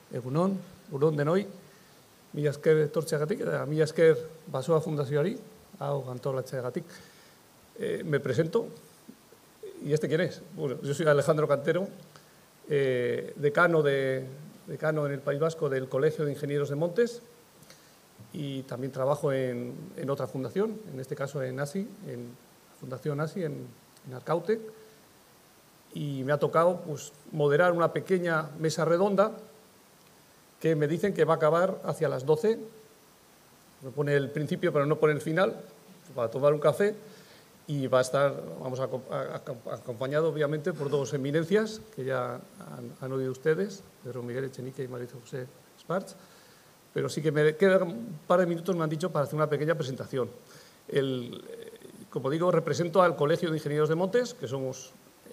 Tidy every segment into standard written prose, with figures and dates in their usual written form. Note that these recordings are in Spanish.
Egunon denoi, mila esker etortzeagatik, mila esker Basoa Fundazioari, hau antolatzeagatik. Me presento, ¿y este quién es? Bueno, yo soy Alejandro Cantero, decano en el País Vasco del Colegio de Ingenieros de Montes, y también trabajo en otra fundación, en este caso en ASI, en la Fundación ASI, en Arkaute, y me ha tocado pues, moderar una pequeña mesa redonda que me dicen que va a acabar hacia las 12, me pone el principio pero no pone el final, para tomar un café, y va a estar, acompañado obviamente por dos eminencias que ya han oído ustedes, Pedro Miguel Echenique y María José Espartz, pero sí que me quedan un par de minutos, me han dicho, para hacer una pequeña presentación. Como digo, represento al Colegio de Ingenieros de Montes, que somos,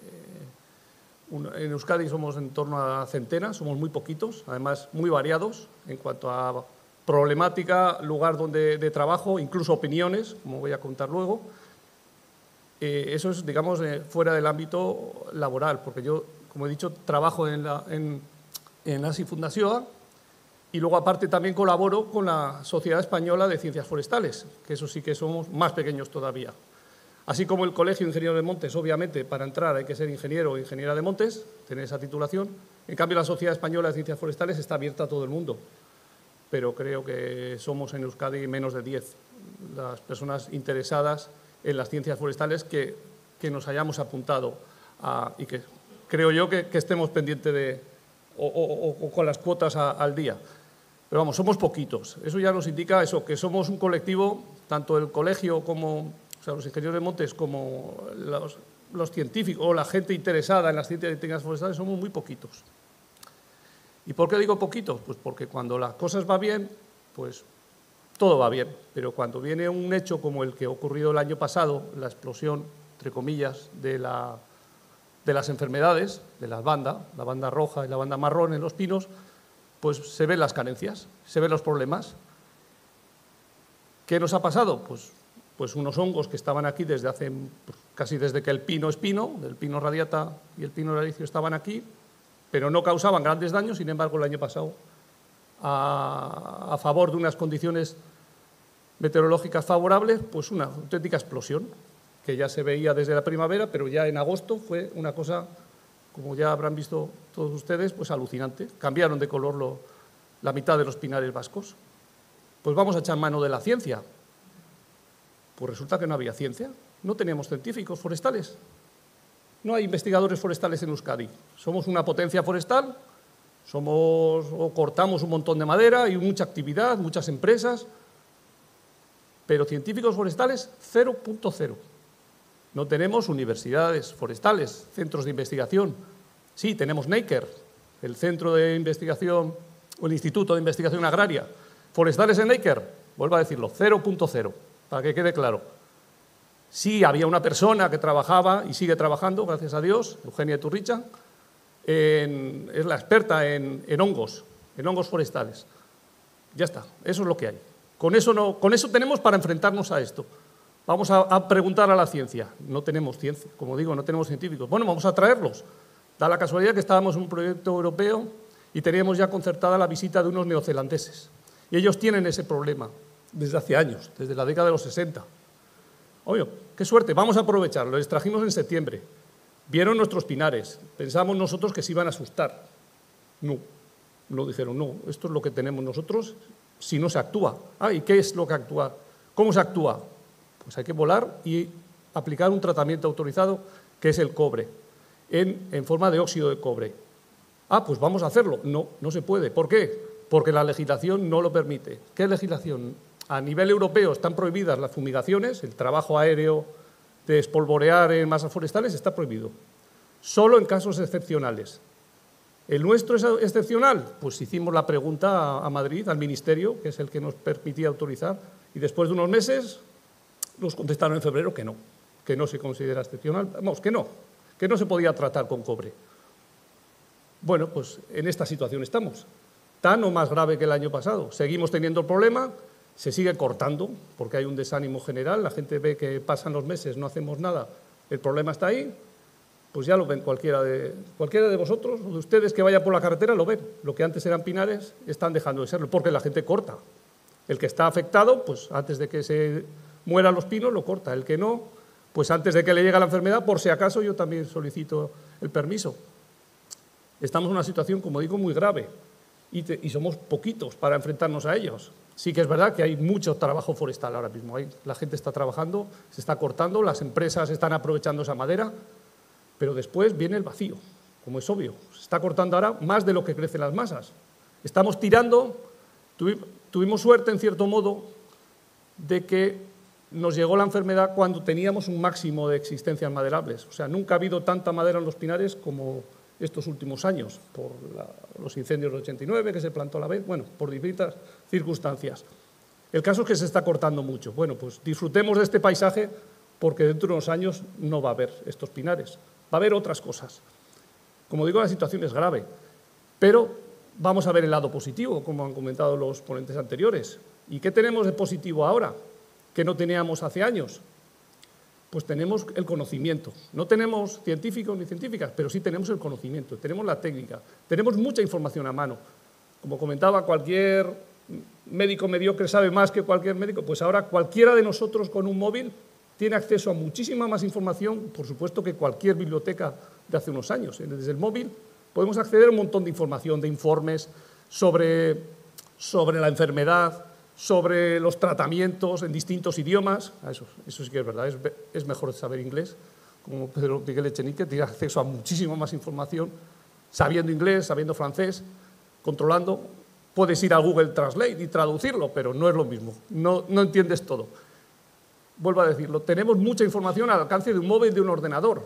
en Euskadi somos en torno a centenas, somos muy poquitos, además muy variados en cuanto a problemática, lugar de trabajo, incluso opiniones, como voy a contar luego. Eso es, digamos, fuera del ámbito laboral, porque yo, como he dicho, trabajo en ASI Fundazioa y luego, aparte, también colaboro con la Sociedad Española de Ciencias Forestales, que eso sí que somos más pequeños todavía. Así como el Colegio de Ingenieros de Montes, obviamente, para entrar hay que ser ingeniero o ingeniera de montes, tener esa titulación. En cambio, la Sociedad Española de Ciencias Forestales está abierta a todo el mundo, pero creo que somos en Euskadi menos de 10 las personas interesadas en las ciencias forestales que nos hayamos apuntado y que creo yo que estemos pendientes de o con las cuotas al día. Pero vamos, somos poquitos. Eso ya nos indica eso, que somos un colectivo, tanto el colegio como los ingenieros de montes como los científicos o la gente interesada en las ciencias y técnicas forestales, somos muy poquitos. ¿Y por qué digo poquitos? Pues porque cuando las cosas van bien, pues todo va bien, pero cuando viene un hecho como el que ha ocurrido el año pasado, la explosión, entre comillas, de las enfermedades, de la banda roja y la banda marrón en los pinos, pues se ven las carencias, se ven los problemas. ¿Qué nos ha pasado? Pues unos hongos que estaban aquí desde hace, casi desde que el pino es pino, el pino radiata y el pino laricio estaban aquí, pero no causaban grandes daños. Sin embargo, el año pasado, a favor de unas condiciones meteorológicas favorables, pues una auténtica explosión, que ya se veía desde la primavera, pero ya en agosto fue una cosa, como ya habrán visto todos ustedes, pues alucinante. Cambiaron de color la mitad de los pinares vascos. Pues vamos a echar mano de la ciencia. Pues resulta que no había ciencia, no teníamos científicos forestales, no hay investigadores forestales en Euskadi. Somos una potencia forestal, cortamos un montón de madera y mucha actividad, muchas empresas, pero científicos forestales 0.0. No tenemos universidades forestales, centros de investigación. Sí, tenemos NEIKER, el centro de investigación o el Instituto de Investigación Agraria. Forestales en NEIKER, vuelvo a decirlo, 0.0, para que quede claro. Sí, había una persona que trabajaba y sigue trabajando, gracias a Dios, Eugenia Turricha, es la experta en hongos forestales. Ya está, eso es lo que hay. Con eso tenemos para enfrentarnos a esto. Vamos a preguntar a la ciencia. No tenemos ciencia, como digo, no tenemos científicos. Bueno, vamos a traerlos. Da la casualidad que estábamos en un proyecto europeo y teníamos ya concertada la visita de unos neozelandeses. Y ellos tienen ese problema desde hace años, desde la década de los 60. Oye, qué suerte, vamos a aprovecharlo. Les trajimos en septiembre. Vieron nuestros pinares. Pensamos nosotros que se iban a asustar. No dijeron, no, esto es lo que tenemos nosotros si no se actúa. ¿Y qué es lo que actúa? ¿Cómo se actúa? Pues hay que volar y aplicar un tratamiento autorizado, que es el cobre, en forma de óxido de cobre. Pues vamos a hacerlo. No se puede. ¿Por qué? Porque la legislación no lo permite. ¿Qué legislación? A nivel europeo están prohibidas las fumigaciones, el trabajo aéreo de espolvorear en masas forestales está prohibido. Solo en casos excepcionales. ¿El nuestro es excepcional? Pues hicimos la pregunta a Madrid, al Ministerio, que es el que nos permitía autorizar, y después de unos meses nos contestaron en febrero que no se considera excepcional, vamos, que no se podía tratar con cobre. Bueno, pues en esta situación estamos, tan o más grave que el año pasado. Seguimos teniendo el problema, se sigue cortando, porque hay un desánimo general, la gente ve que pasan los meses, no hacemos nada, el problema está ahí, pues ya lo ven cualquiera de vosotros o de ustedes que vaya por la carretera lo ven. Lo que antes eran pinares están dejando de serlo, porque la gente corta. El que está afectado, pues antes de que se mueran los pinos, lo corta. El que no, pues antes de que le llegue la enfermedad, por si acaso, yo también solicito el permiso. Estamos en una situación, como digo, muy grave y somos poquitos para enfrentarnos a ellos. Sí que es verdad que hay mucho trabajo forestal ahora mismo. La gente está trabajando, se está cortando, las empresas están aprovechando esa madera, pero después viene el vacío, como es obvio. Se está cortando ahora más de lo que crecen las masas. Estamos tirando, tuvimos suerte, en cierto modo, de que nos llegó la enfermedad cuando teníamos un máximo de existencias maderables. O sea, nunca ha habido tanta madera en los pinares como estos últimos años, por los incendios del 89, que se plantó a la vez, bueno, por distintas circunstancias. El caso es que se está cortando mucho. Bueno, pues disfrutemos de este paisaje porque dentro de unos años no va a haber estos pinares, va a haber otras cosas. Como digo, la situación es grave, pero vamos a ver el lado positivo, como han comentado los ponentes anteriores. ¿Y qué tenemos de positivo ahora, que no teníamos hace años? Pues tenemos el conocimiento. No tenemos científicos ni científicas, pero sí tenemos el conocimiento, tenemos la técnica, tenemos mucha información a mano. Como comentaba, cualquier médico mediocre sabe más que cualquier médico, pues ahora cualquiera de nosotros con un móvil tiene acceso a muchísima más información, por supuesto, que cualquier biblioteca de hace unos años. Desde el móvil podemos acceder a un montón de información, de informes sobre la enfermedad, sobre los tratamientos en distintos idiomas. Eso sí que es verdad, es mejor saber inglés, como Pedro Miguel Echenique, tiene acceso a muchísima más información, sabiendo inglés, sabiendo francés, controlando. Puedes ir a Google Translate y traducirlo, pero no es lo mismo, no entiendes todo. Vuelvo a decirlo, tenemos mucha información al alcance de un móvil, de un ordenador.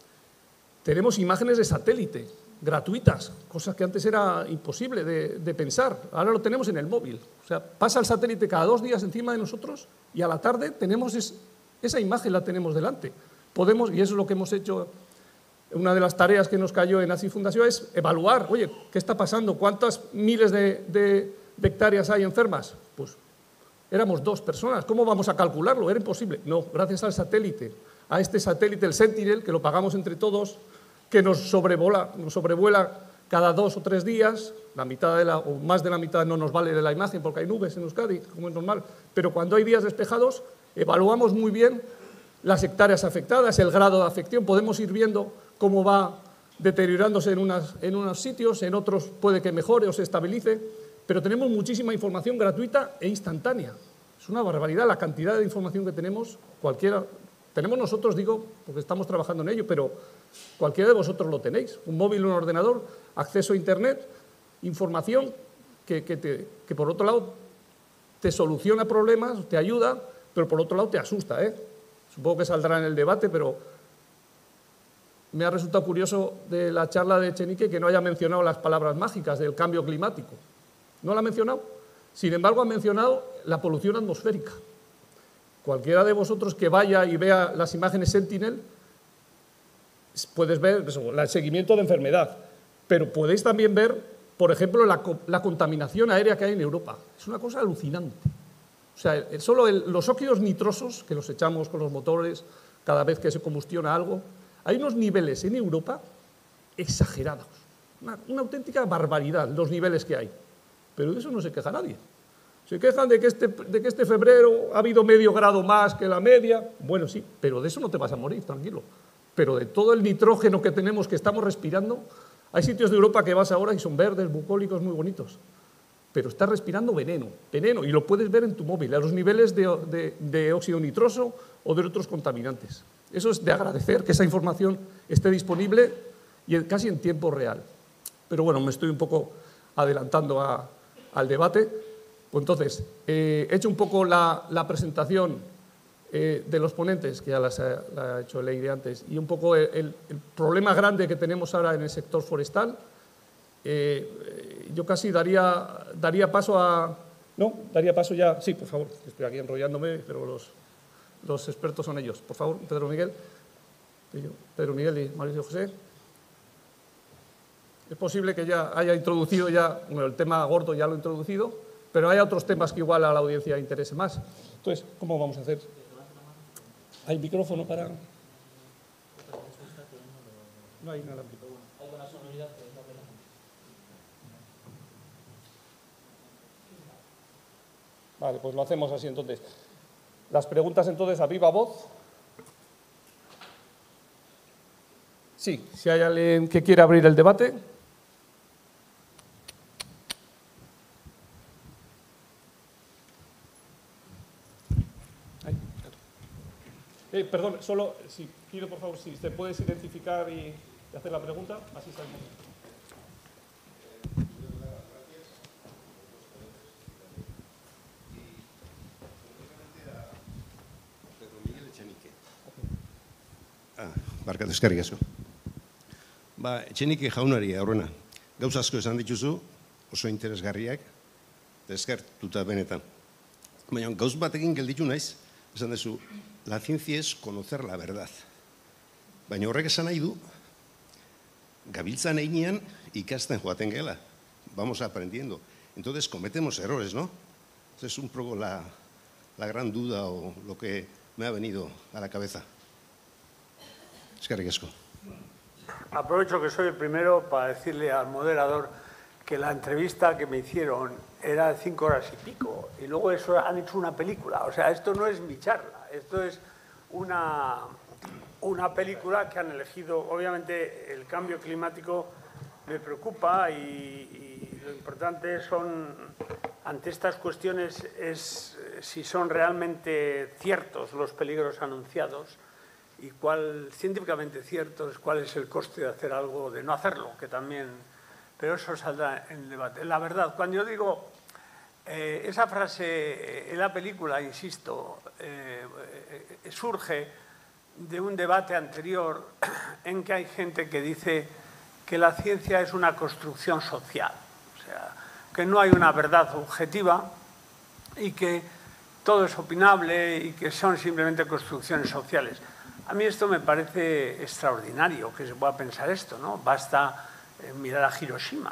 Tenemos imágenes de satélite, gratuitas, cosas que antes era imposible de pensar. Ahora lo tenemos en el móvil. O sea, pasa el satélite cada 2 días encima de nosotros y a la tarde tenemos esa imagen, la tenemos delante. Podemos, y eso es lo que hemos hecho, una de las tareas que nos cayó en ASI Fundación es evaluar, oye, ¿qué está pasando? ¿Cuántas miles de hectáreas hay enfermas? Pues éramos 2 personas. ¿Cómo vamos a calcularlo? Era imposible. No, gracias al satélite, a este satélite, el Sentinel, que lo pagamos entre todos, que nos sobrevuela cada 2 o 3 días, la mitad o más de la mitad no nos vale de la imagen porque hay nubes en Euskadi, como es normal, pero cuando hay días despejados evaluamos muy bien las hectáreas afectadas, el grado de afección, podemos ir viendo cómo va deteriorándose en unos sitios, en otros puede que mejore o se estabilice, pero tenemos muchísima información gratuita e instantánea. Es una barbaridad la cantidad de información que tenemos, cualquiera. Tenemos nosotros, digo, porque estamos trabajando en ello, pero cualquiera de vosotros lo tenéis. Un móvil, un ordenador, acceso a Internet, información que por otro lado te soluciona problemas, te ayuda, pero por otro lado te asusta, ¿eh? Supongo que saldrá en el debate, pero me ha resultado curioso de la charla de Echenique que no haya mencionado las palabras mágicas del cambio climático. ¿No la ha mencionado? Sin embargo, ha mencionado la polución atmosférica. Cualquiera de vosotros que vaya y vea las imágenes Sentinel, puedes ver el seguimiento de enfermedad, pero podéis también ver, por ejemplo, la contaminación aérea que hay en Europa. Es una cosa alucinante. O sea, solo los óxidos nitrosos, que los echamos con los motores cada vez que se combustiona algo, hay unos niveles en Europa exagerados. Una auténtica barbaridad los niveles que hay. Pero de eso no se queja nadie. Se quejan de que este febrero ha habido medio grado más que la media. Bueno, sí, pero de eso no te vas a morir, tranquilo. Pero de todo el nitrógeno que tenemos, que estamos respirando, hay sitios de Europa que vas ahora y son verdes, bucólicos, muy bonitos. Pero estás respirando veneno, y lo puedes ver en tu móvil, a los niveles de óxido nitroso o de otros contaminantes. Eso es de agradecer que esa información esté disponible y casi en tiempo real. Pero bueno, me estoy un poco adelantando al debate. Pues entonces, he hecho un poco la presentación de los ponentes, que ya la ha hecho Leire antes, y un poco el problema grande que tenemos ahora en el sector forestal. Yo casi daría paso a... ¿No? Daría paso ya... Sí, por favor, estoy aquí enrollándome, pero los expertos son ellos. Por favor, Pedro Miguel y Mauricio José. Es posible que ya haya introducido bueno, el tema gordo ya lo he introducido, pero hay otros temas que igual a la audiencia interese más. Entonces, ¿cómo vamos a hacer? ¿Hay micrófono para...? No hay inalámbrico. Hay buena sonoridad, pero no buena. Vale, pues lo hacemos así entonces. Las preguntas entonces a viva voz. Sí, si hay alguien que quiera abrir el debate. Perdón, solo si pido por favor si te puedes identificar y hacer la pregunta, así salimos. Barkatu, eskerrik asko. Etxenike jaunari aurrena, gauza asko esan dituzu, oso interesgarriak, eta eskertuta benetan. Baina gauz batekin gelditu naiz, esan dezu, la ciencia es conocer la verdad. Baina horrek esan nahi du, gabiltzan einean ikasten joaten gela. Vamos aprendiendo. Entonces cometemos errores, ¿no? Esa es un poco la gran duda o lo que me ha venido a la cabeza. Eskerrik asko. Aprovecho que soy el primero para decirle al moderador que la entrevista que me hicieron era de 5 horas y pico y luego eso han hecho una película. O sea, esto no es mi charla, esto es una película que han elegido. Obviamente el cambio climático me preocupa y lo importante son, ante estas cuestiones, es si son realmente ciertos los peligros anunciados y científicamente cierto es cuál es el coste de hacer algo o de no hacerlo, que también, pero eso saldrá en el debate. La verdad, cuando yo digo esa frase en la película, insisto, surge de un debate anterior en que hay gente que dice que la ciencia es una construcción social, o sea, que no hay una verdad objetiva y que todo es opinable y que son simplemente construcciones sociales. A mí esto me parece extraordinario que se pueda pensar esto, ¿no? Basta mirar a Hiroshima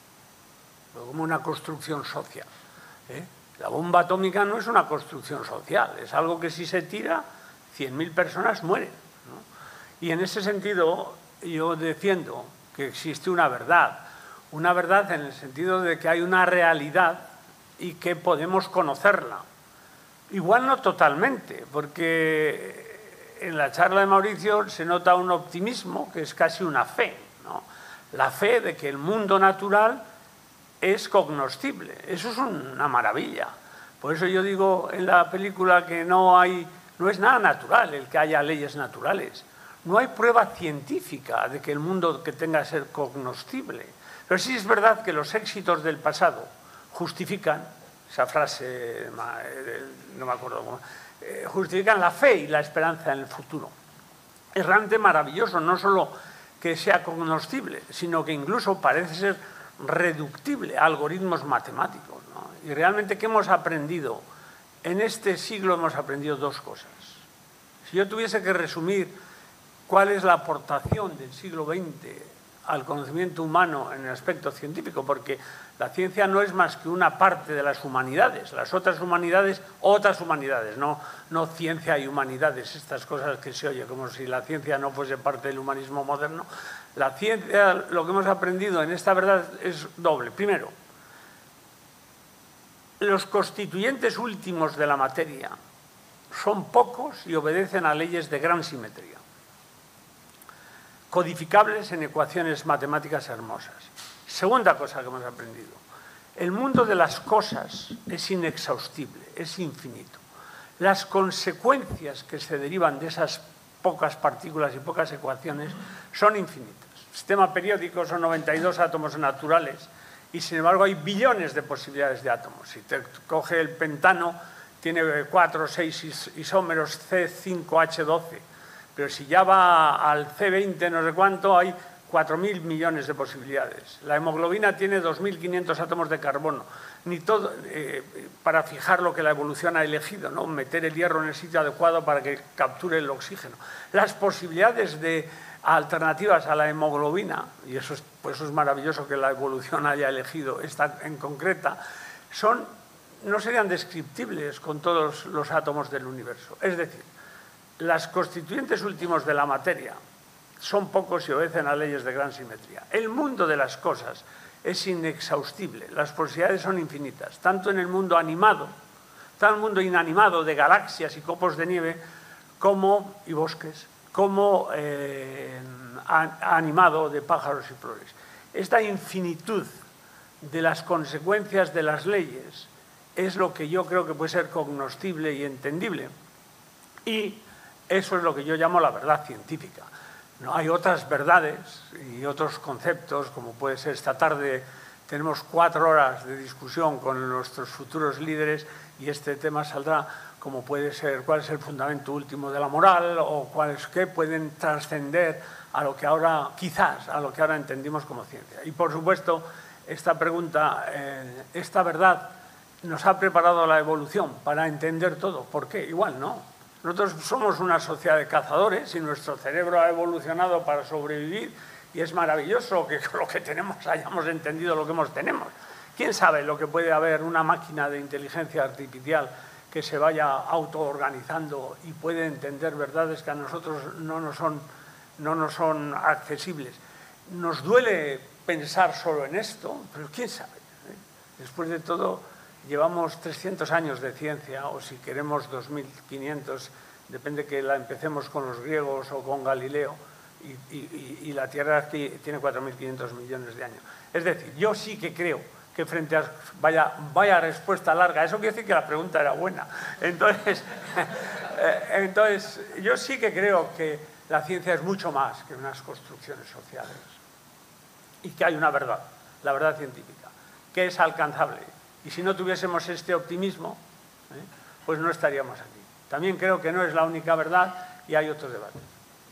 como una construcción social. La bomba atómica no es una construcción social, es algo que si se tira, 100.000 personas mueren, ¿no? Y en ese sentido yo defiendo que existe una verdad en el sentido de que hay una realidad y que podemos conocerla. Igual no totalmente, porque en la charla de Mauricio se nota un optimismo que es casi una fe, ¿no? La fe de que el mundo natural es cognoscible. Eso es una maravilla. Por eso yo digo en la película que no es nada natural el que haya leyes naturales. No hay prueba científica de que el mundo que tenga que ser cognoscible. Pero sí es verdad que los éxitos del pasado justifican, esa frase, no me acuerdo cómo, justifican la fe y la esperanza en el futuro. Es realmente maravilloso, no solo que sea cognoscible, sino que incluso parece ser reductible a algoritmos matemáticos, ¿no? Y realmente, ¿qué hemos aprendido? En este siglo hemos aprendido dos cosas. Si yo tuviese que resumir cuál es la aportación del siglo XX al conocimiento humano en el aspecto científico, porque la ciencia no es más que una parte de las humanidades, las otras humanidades, no ciencia y humanidades, estas cosas que se oye como si la ciencia no fuese parte del humanismo moderno. La ciencia, lo que hemos aprendido en esta verdad es doble. Primero, los constituyentes últimos de la materia son pocos y obedecen a leyes de gran simetría, codificables en ecuaciones matemáticas hermosas. Segunda cosa que hemos aprendido, el mundo de las cosas es inexhaustible, es infinito. Las consecuencias que se derivan de esas pocas partículas y pocas ecuaciones son infinitas. El sistema periódico son 92 átomos naturales y sin embargo hay billones de posibilidades de átomos. Si te coge el pentano, tiene 4 o 6 isómeros C5H12. Pero si ya va al C20, no sé cuánto, hay 4.000 millones de posibilidades. La hemoglobina tiene 2.500 átomos de carbono. Ni todo, para fijar lo que la evolución ha elegido, ¿no? Meter el hierro en el sitio adecuado para que capture el oxígeno. Las posibilidades de alternativas a la hemoglobina, y por eso es maravilloso que la evolución haya elegido esta en concreta, no serían descriptibles con todos los átomos del universo. Es decir, las constituyentes últimos de la materia son pocos y obedecen a leyes de gran simetría. El mundo de las cosas es inexhaustible, las posibilidades son infinitas, tanto en el mundo animado, tanto en el mundo inanimado de galaxias y copos de nieve, como, y bosques, como animado de pájaros y flores. Esta infinitud de las consecuencias de las leyes es lo que yo creo que puede ser cognoscible y entendible. Y eso es lo que yo llamo la verdad científica. No hay otras verdades y otros conceptos, como puede ser esta tarde. Tenemos 4 horas de discusión con nuestros futuros líderes y este tema saldrá, como puede ser cuál es el fundamento último de la moral o cuáles que pueden trascender a lo que ahora, quizás, a lo que ahora entendimos como ciencia. Y por supuesto, esta pregunta, esta verdad nos ha preparado la evolución para entender todo. ¿Por qué? Igual no. Nosotros somos una sociedad de cazadores y nuestro cerebro ha evolucionado para sobrevivir y es maravilloso que con lo que tenemos hayamos entendido lo que tenemos. ¿Quién sabe lo que puede haber una máquina de inteligencia artificial que se vaya autoorganizando y puede entender verdades que a nosotros no nos son accesibles? Nos duele pensar solo en esto, pero quién sabe. Después de todo, llevamos 300 años de ciencia, o si queremos 2500, depende que la empecemos con los griegos o con Galileo, y la Tierra tiene 4500 millones de años. Es decir, yo sí que creo que frente a vaya respuesta larga, eso quiere decir que la pregunta era buena. Entonces, yo sí que creo que la ciencia es mucho más que unas construcciones sociales y que hay una verdad, la verdad científica, que es alcanzable. Y si no tuviésemos este optimismo, pues no estaríamos aquí. También creo que no es la única verdad y hay otros debates.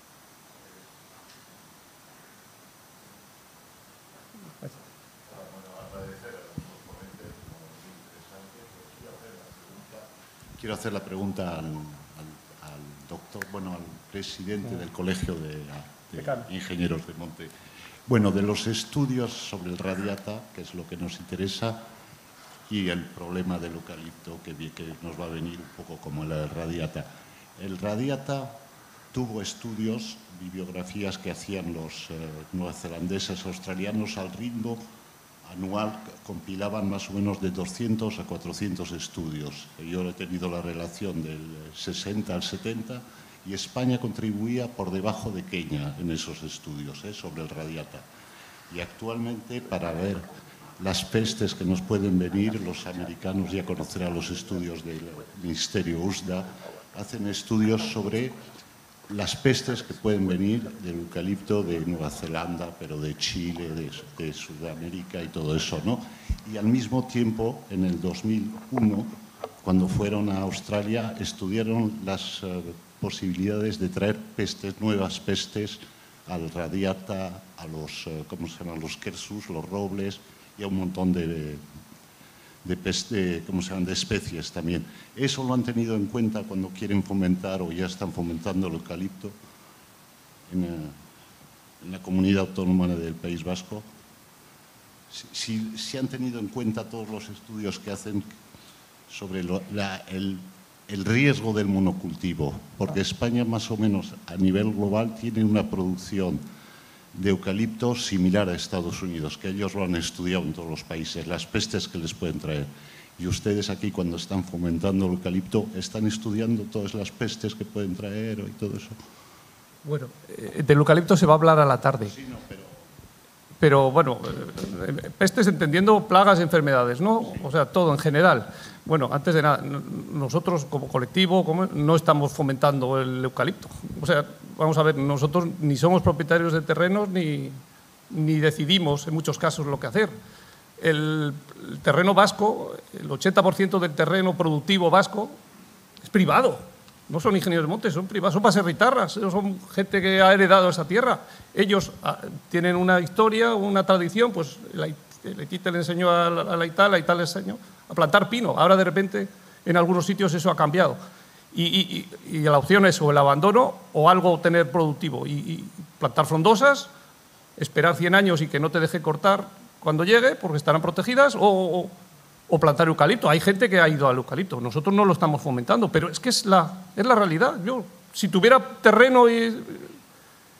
Quiero hacer la pregunta al doctor, bueno, al presidente del Colegio de Ingenieros de Monte. Bueno, de los estudios sobre el radiata, que es lo que nos interesa, y el problema del eucalipto, que nos va a venir un poco como el radiata. El radiata tuvo estudios, bibliografías que hacían los neozelandeses, australianos, al ritmo anual, compilaban más o menos de 200 a 400 estudios. Yo he tenido la relación del 60 al 70 y España contribuía por debajo de Kenia en esos estudios sobre el radiata. Y actualmente, para ver las pestes que nos pueden venir, los americanos ya conocerán los estudios del Ministerio USDA, hacen estudios sobre las pestes que pueden venir del eucalipto de Nueva Zelanda, pero de Chile, de Sudamérica y todo eso, ¿no? Y al mismo tiempo, en el 2001, cuando fueron a Australia, estudiaron las posibilidades de traer pestes, nuevas pestes, al radiata, a los, ¿cómo se llaman?, los quercus, los robles y a un montón de especies también. Eso lo han tenido en cuenta cuando quieren fomentar o ya están fomentando el eucalipto en la comunidad autónoma del País Vasco. Si han tenido en cuenta todos los estudios que hacen sobre el riesgo del monocultivo, porque España más o menos a nivel global tiene una producción de eucalipto similar a Estados Unidos, que ellos lo han estudiado en todos los países, las pestes que les pueden traer. Y ustedes aquí, cuando están fomentando el eucalipto, ¿están estudiando todas las pestes que pueden traer y todo eso? Bueno, del eucalipto se va a hablar a la tarde. Sí, no, Pero bueno, pestes entendiendo plagas y enfermedades, ¿no? O sea, todo en general. Bueno, antes de nada, nosotros como colectivo no estamos fomentando el eucalipto. O sea, vamos a ver, nosotros ni somos propietarios de terrenos ni decidimos en muchos casos lo que hacer. El terreno vasco, el 80% del terreno productivo vasco es privado. No son ingenieros de monte, son privados, son baserritarras, son gente que ha heredado esa tierra. Ellos tienen una historia, una tradición, pues la Itita le enseñó a la Ita le enseñó a plantar pino. Ahora de repente en algunos sitios eso ha cambiado. Y la opción es o el abandono o algo tener productivo. Y plantar frondosas, esperar 100 años y que no te deje cortar cuando llegue, porque estarán protegidas, o plantar eucalipto. Hay gente que ha ido al eucalipto. Nosotros no lo estamos fomentando, pero es que es la realidad. Yo, si tuviera terreno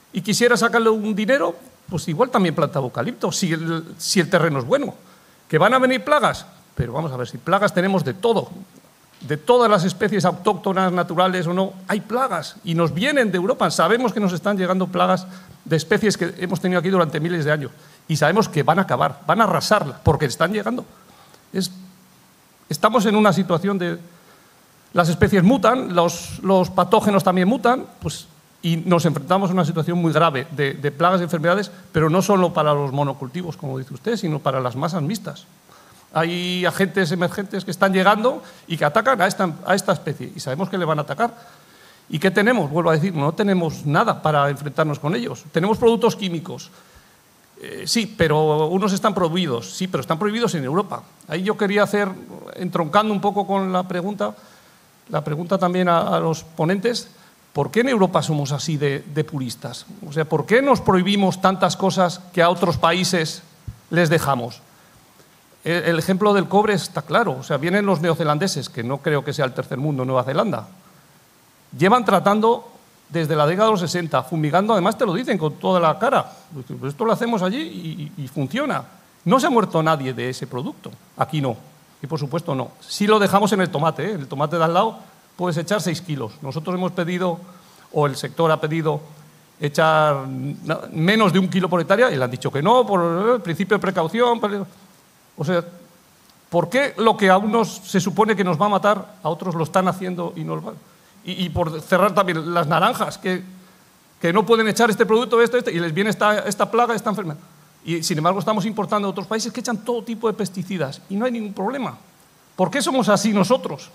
y quisiera sacarle un dinero, pues igual también plantaba eucalipto, si el terreno es bueno. ¿Que van a venir plagas? Pero vamos a ver, si plagas tenemos de todo, de todas las especies autóctonas, naturales o no, hay plagas y nos vienen de Europa. Sabemos que nos están llegando plagas de especies que hemos tenido aquí durante miles de años y sabemos que van a acabar, van a arrasarla, porque están llegando. Estamos en una situación de... Las especies mutan, los patógenos también mutan, pues, y nos enfrentamos a una situación muy grave de plagas y enfermedades, pero no solo para los monocultivos, como dice usted, sino para las masas mixtas. Hay agentes emergentes que están llegando y que atacan a esta especie y sabemos que le van a atacar. ¿Y qué tenemos? Vuelvo a decir, no tenemos nada para enfrentarnos con ellos. Tenemos productos químicos, sí, pero unos están prohibidos, sí, pero están prohibidos en Europa. Ahí yo quería hacer, entroncando un poco con la pregunta también a los ponentes, ¿por qué en Europa somos así de puristas? O sea, ¿por qué nos prohibimos tantas cosas que a otros países les dejamos? El ejemplo del cobre está claro, o sea, vienen los neozelandeses, que no creo que sea el tercer mundo, Nueva Zelanda. Llevan tratando desde la década de los 60, fumigando, además te lo dicen con toda la cara. Esto lo hacemos allí y funciona. No se ha muerto nadie de ese producto, aquí no, y por supuesto no. Sí lo dejamos en el tomate, ¿eh? El tomate de al lado puedes echar 6 kilos. Nosotros hemos pedido, o el sector ha pedido, echar menos de 1 kilo por hectárea y le han dicho que no, por el principio de precaución. O sea, ¿por qué lo que a unos se supone que nos va a matar, a otros lo están haciendo y nos va? Y por cerrar también, las naranjas, que no pueden echar este producto, y les viene esta plaga, esta enfermedad. Y sin embargo estamos importando de otros países que echan todo tipo de pesticidas y no hay ningún problema. ¿Por qué somos así nosotros?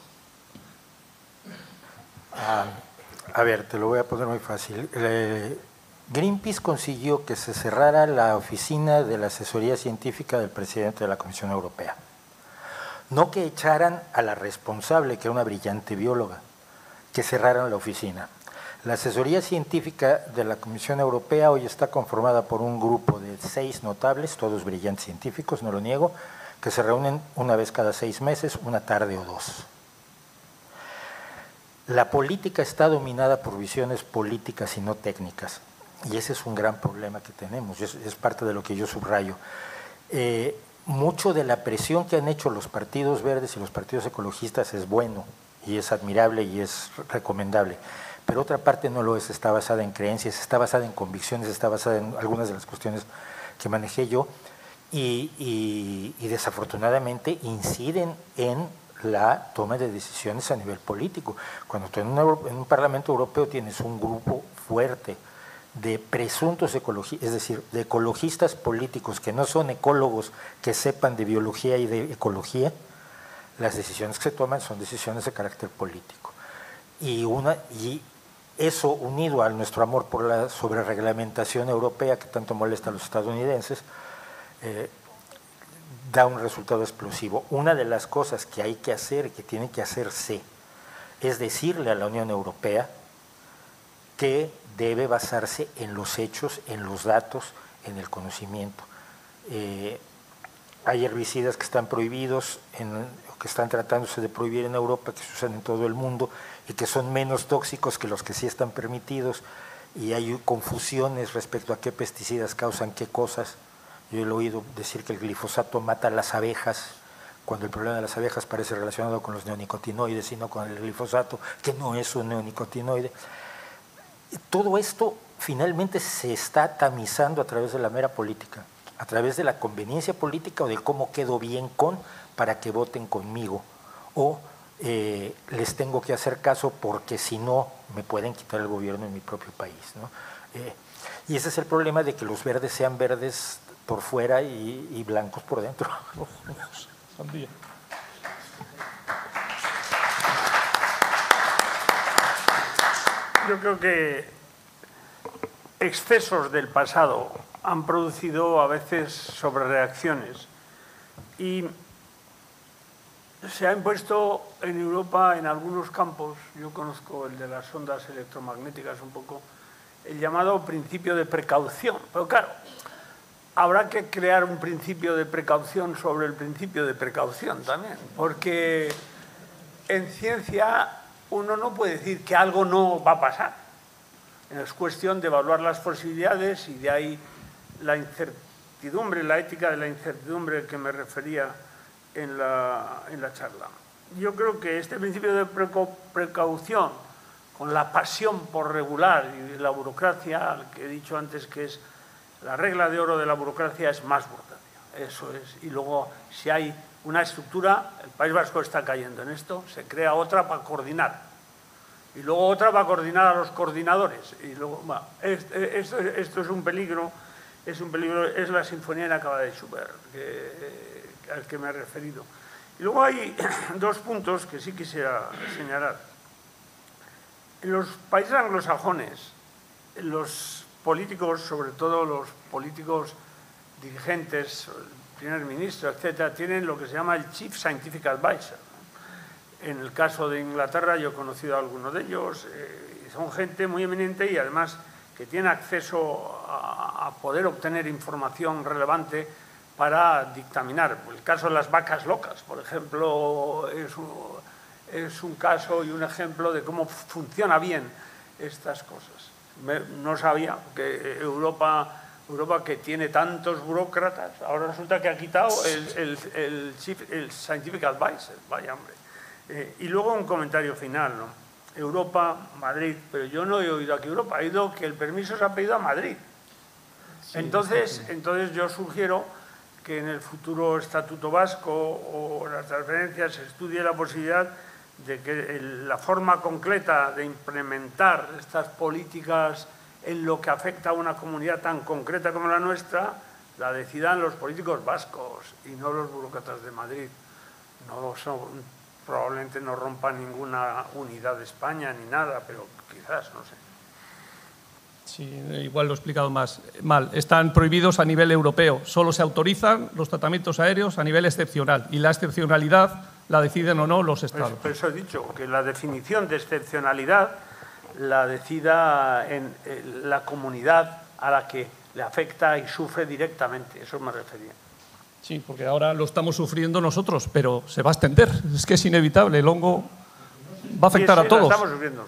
A ver, te lo voy a poner muy fácil. Greenpeace consiguió que se cerrara la oficina de la asesoría científica del presidente de la Comisión Europea. No que echaran a la responsable, que era una brillante bióloga, que cerraran la oficina. La asesoría científica de la Comisión Europea hoy está conformada por un grupo de 6 notables, todos brillantes científicos, no lo niego, que se reúnen una vez cada 6 meses, una tarde o 2. La política está dominada por visiones políticas y no técnicas. Y ese es un gran problema que tenemos, es parte de lo que yo subrayo. Mucho de la presión que han hecho los partidos verdes y los partidos ecologistas es bueno y es admirable y es recomendable, pero otra parte no lo es, está basada en creencias, está basada en convicciones, está basada en algunas de las cuestiones que manejé yo y desafortunadamente inciden en la toma de decisiones a nivel político. Cuando tú en un Parlamento Europeo tienes un grupo fuerte de presuntos ecologistas, es decir, de ecologistas políticos que no son ecólogos que sepan de biología y de ecología, las decisiones que se toman son decisiones de carácter político. Y eso unido a nuestro amor por la sobrereglamentación europea que tanto molesta a los estadounidenses, da un resultado explosivo. Una de las cosas que hay que hacer, que tiene que hacerse, es decirle a la Unión Europea que debe basarse en los hechos, en los datos, en el conocimiento. Hay herbicidas que están prohibidos, que están tratándose de prohibir en Europa, que se usan en todo el mundo y que son menos tóxicos que los que sí están permitidos, y hay confusiones respecto a qué pesticidas causan qué cosas. Yo he oído decir que el glifosato mata a las abejas, cuando el problema de las abejas parece relacionado con los neonicotinoides y no con el glifosato, que no es un neonicotinoide. Todo esto finalmente se está tamizando a través de la mera política, a través de la conveniencia política o de cómo quedo bien para que voten conmigo, o les tengo que hacer caso porque si no me pueden quitar el gobierno en mi propio país, ¿no? Y ese es el problema de que los verdes sean verdes por fuera y blancos por dentro. Yo creo que excesos del pasado han producido a veces sobrereacciones y se ha impuesto en Europa en algunos campos, yo conozco el de las ondas electromagnéticas un poco, el llamado principio de precaución. Pero claro, habrá que crear un principio de precaución sobre el principio de precaución también, porque en ciencia uno no puede decir que algo no va a pasar. Es cuestión de evaluar las posibilidades y de ahí la incertidumbre, la ética de la incertidumbre que me refería en la charla. Yo creo que este principio de precaución, con la pasión por regular y la burocracia, que he dicho antes que es la regla de oro de la burocracia, es más burocracia. Eso es. Y luego, si hay una estructura, el País Vasco está cayendo en esto, se crea otra para coordinar. Y luego otra para coordinar a los coordinadores. Y luego, bueno, esto es un peligro, es la sinfonía inacabada de Schubert, al que me he referido. Y luego hay dos puntos que sí quisiera señalar. En los países anglosajones, los políticos, sobre todo los políticos dirigentes, el primer ministro, etcétera, tienen lo que se llama el Chief Scientific Advisor. En el caso de Inglaterra yo he conocido a algunos de ellos, son gente muy eminente y además que tiene acceso a poder obtener información relevante para dictaminar. El caso de las vacas locas, por ejemplo, es un caso y un ejemplo de cómo funciona bien estas cosas. No sabía que Europa, que tiene tantos burócratas, ahora resulta que ha quitado el Scientific Advisor, vaya hombre. Y luego un comentario final, ¿no? Europa, Madrid, pero yo no he oído aquí Europa, he oído que el permiso se ha pedido a Madrid. Sí, entonces yo sugiero que en el futuro Estatuto Vasco o las transferencias se estudie la posibilidad de que la forma concreta de implementar estas políticas en lo que afecta a una comunidad tan concreta como la nuestra, la decidan los políticos vascos y no los burócratas de Madrid. Probablemente no rompan ninguna unidad de España ni nada, pero quizás, no sé. Sí, igual lo he explicado mal. Están prohibidos a nivel europeo. Solo se autorizan los tratamientos aéreos a nivel excepcional y la excepcionalidad la deciden o no los estados. Por eso he dicho que la definición de excepcionalidad la decida en la comunidad a la que le afecta y sufre directamente. Eso me refería. Sí, porque ahora lo estamos sufriendo nosotros, pero se va a extender. Es que es inevitable. El hongo va a afectar a todos. Lo estamos sufriendo.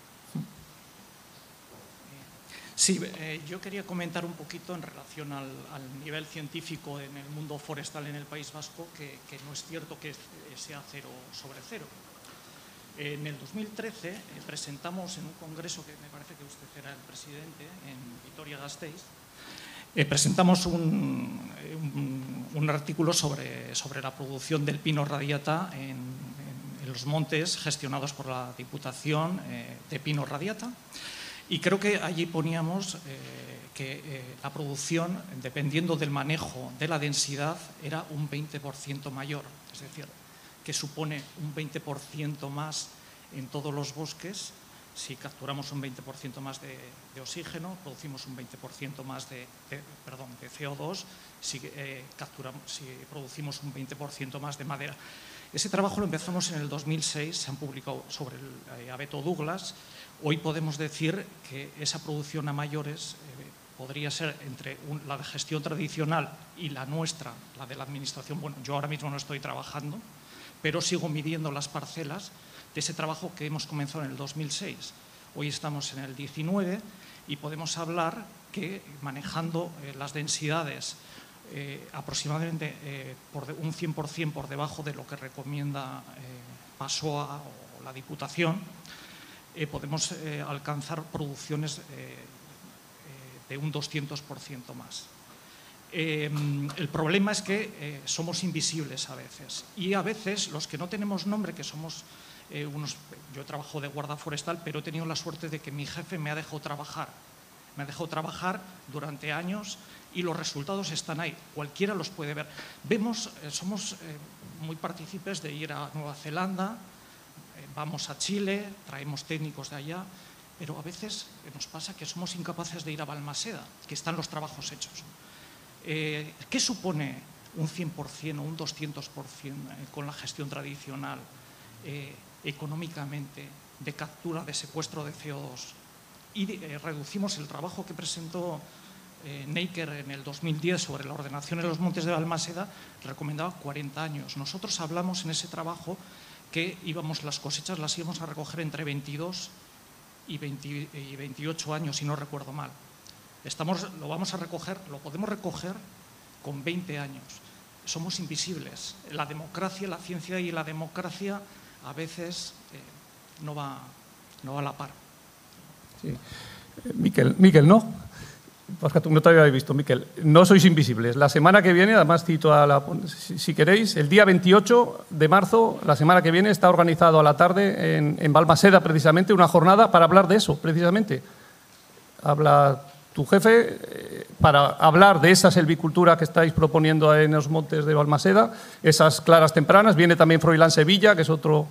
Sí, yo quería comentar un poquito en relación al nivel científico en el mundo forestal en el País Vasco, que no es cierto que sea 0 sobre 0. En el 2013 presentamos en un congreso, que me parece que usted era el presidente, en Vitoria-Gasteiz, presentamos un artículo sobre la producción del pino radiata en los montes gestionados por la Diputación de Pino Radiata. Y creo que allí poníamos que la producción, dependiendo del manejo de la densidad, era un 20% mayor. Es decir, que supone un 20% más en todos los bosques. Si capturamos un 20% más de oxígeno, producimos un 20% más de CO2, si producimos un 20% más de madera. Ese trabajo lo empezamos en el 2006, se han publicado sobre el abeto Douglas. Hoy podemos decir que esa producción a mayores podría ser entre la de gestión tradicional y la nuestra, la de la administración. Bueno, yo ahora mismo no estoy trabajando, pero sigo midiendo las parcelas de ese trabajo que hemos comenzado en el 2006. Hoy estamos en el 19 y podemos hablar que manejando las densidades aproximadamente por un 100% por debajo de lo que recomienda PASOA o la Diputación, podemos alcanzar producciones de un 200% más. El problema es que somos invisibles a veces y a veces los que no tenemos nombre, que somos yo trabajo de guarda forestal, pero he tenido la suerte de que mi jefe me ha dejado trabajar. Me ha dejado trabajar durante años y los resultados están ahí. Cualquiera los puede ver. Somos muy partícipes de ir a Nueva Zelanda, vamos a Chile, traemos técnicos de allá, pero a veces nos pasa que somos incapaces de ir a Balmaseda, que están los trabajos hechos. ¿Qué supone un 100% o un 200% con la gestión tradicional económicamente de captura, de secuestro de CO2? Y reducimos el trabajo que presentó Neiker en el 2010 sobre la ordenación en los montes de Balmaseda, recomendaba 40 años. Nosotros hablamos en ese trabajo que las cosechas las íbamos a recoger entre 22 y 28 años, si no recuerdo mal. Lo vamos a recoger, lo podemos recoger con 20 años. Somos invisibles. La democracia, la ciencia y la democracia a veces no va a la par. Sí. Miquel, ¿no? Porque tú no te había visto, Miquel. No sois invisibles. La semana que viene, además cito si queréis, el día 28 de marzo, la semana que viene, está organizado a la tarde en Balmaseda, precisamente, una jornada para hablar de eso, precisamente. Habla tu jefe para hablar de esa selvicultura que estáis proponiendo en los montes de Balmaseda, esas claras tempranas. Viene también Froilán Sevilla, que es otro...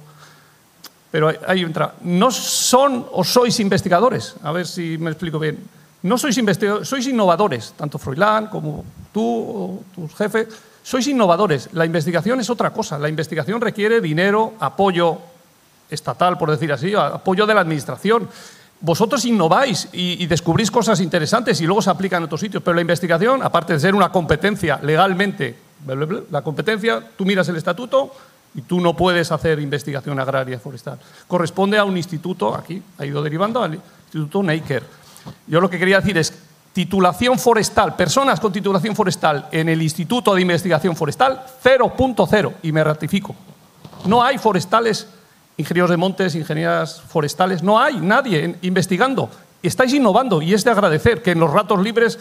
Pero ahí entra. No son o sois investigadores, a ver si me explico bien. No sois investigadores, sois innovadores, tanto Froilán como tú o tus jefes, sois innovadores. La investigación es otra cosa. La investigación requiere dinero, apoyo estatal, por decir así, apoyo de la administración. Vosotros innováis y descubrís cosas interesantes y luego se aplican en otros sitios, pero la investigación, aparte de ser una competencia legalmente, la competencia, tú miras el estatuto y tú no puedes hacer investigación agraria forestal. Corresponde a un instituto, aquí ha ido derivando al Instituto Neiker. Yo lo que quería decir es titulación forestal, personas con titulación forestal en el Instituto de Investigación Forestal, 0.0, y me ratifico. No hay forestales, ingenieros de montes, ingenieras forestales, no hay nadie investigando. Estáis innovando y es de agradecer que en los ratos libres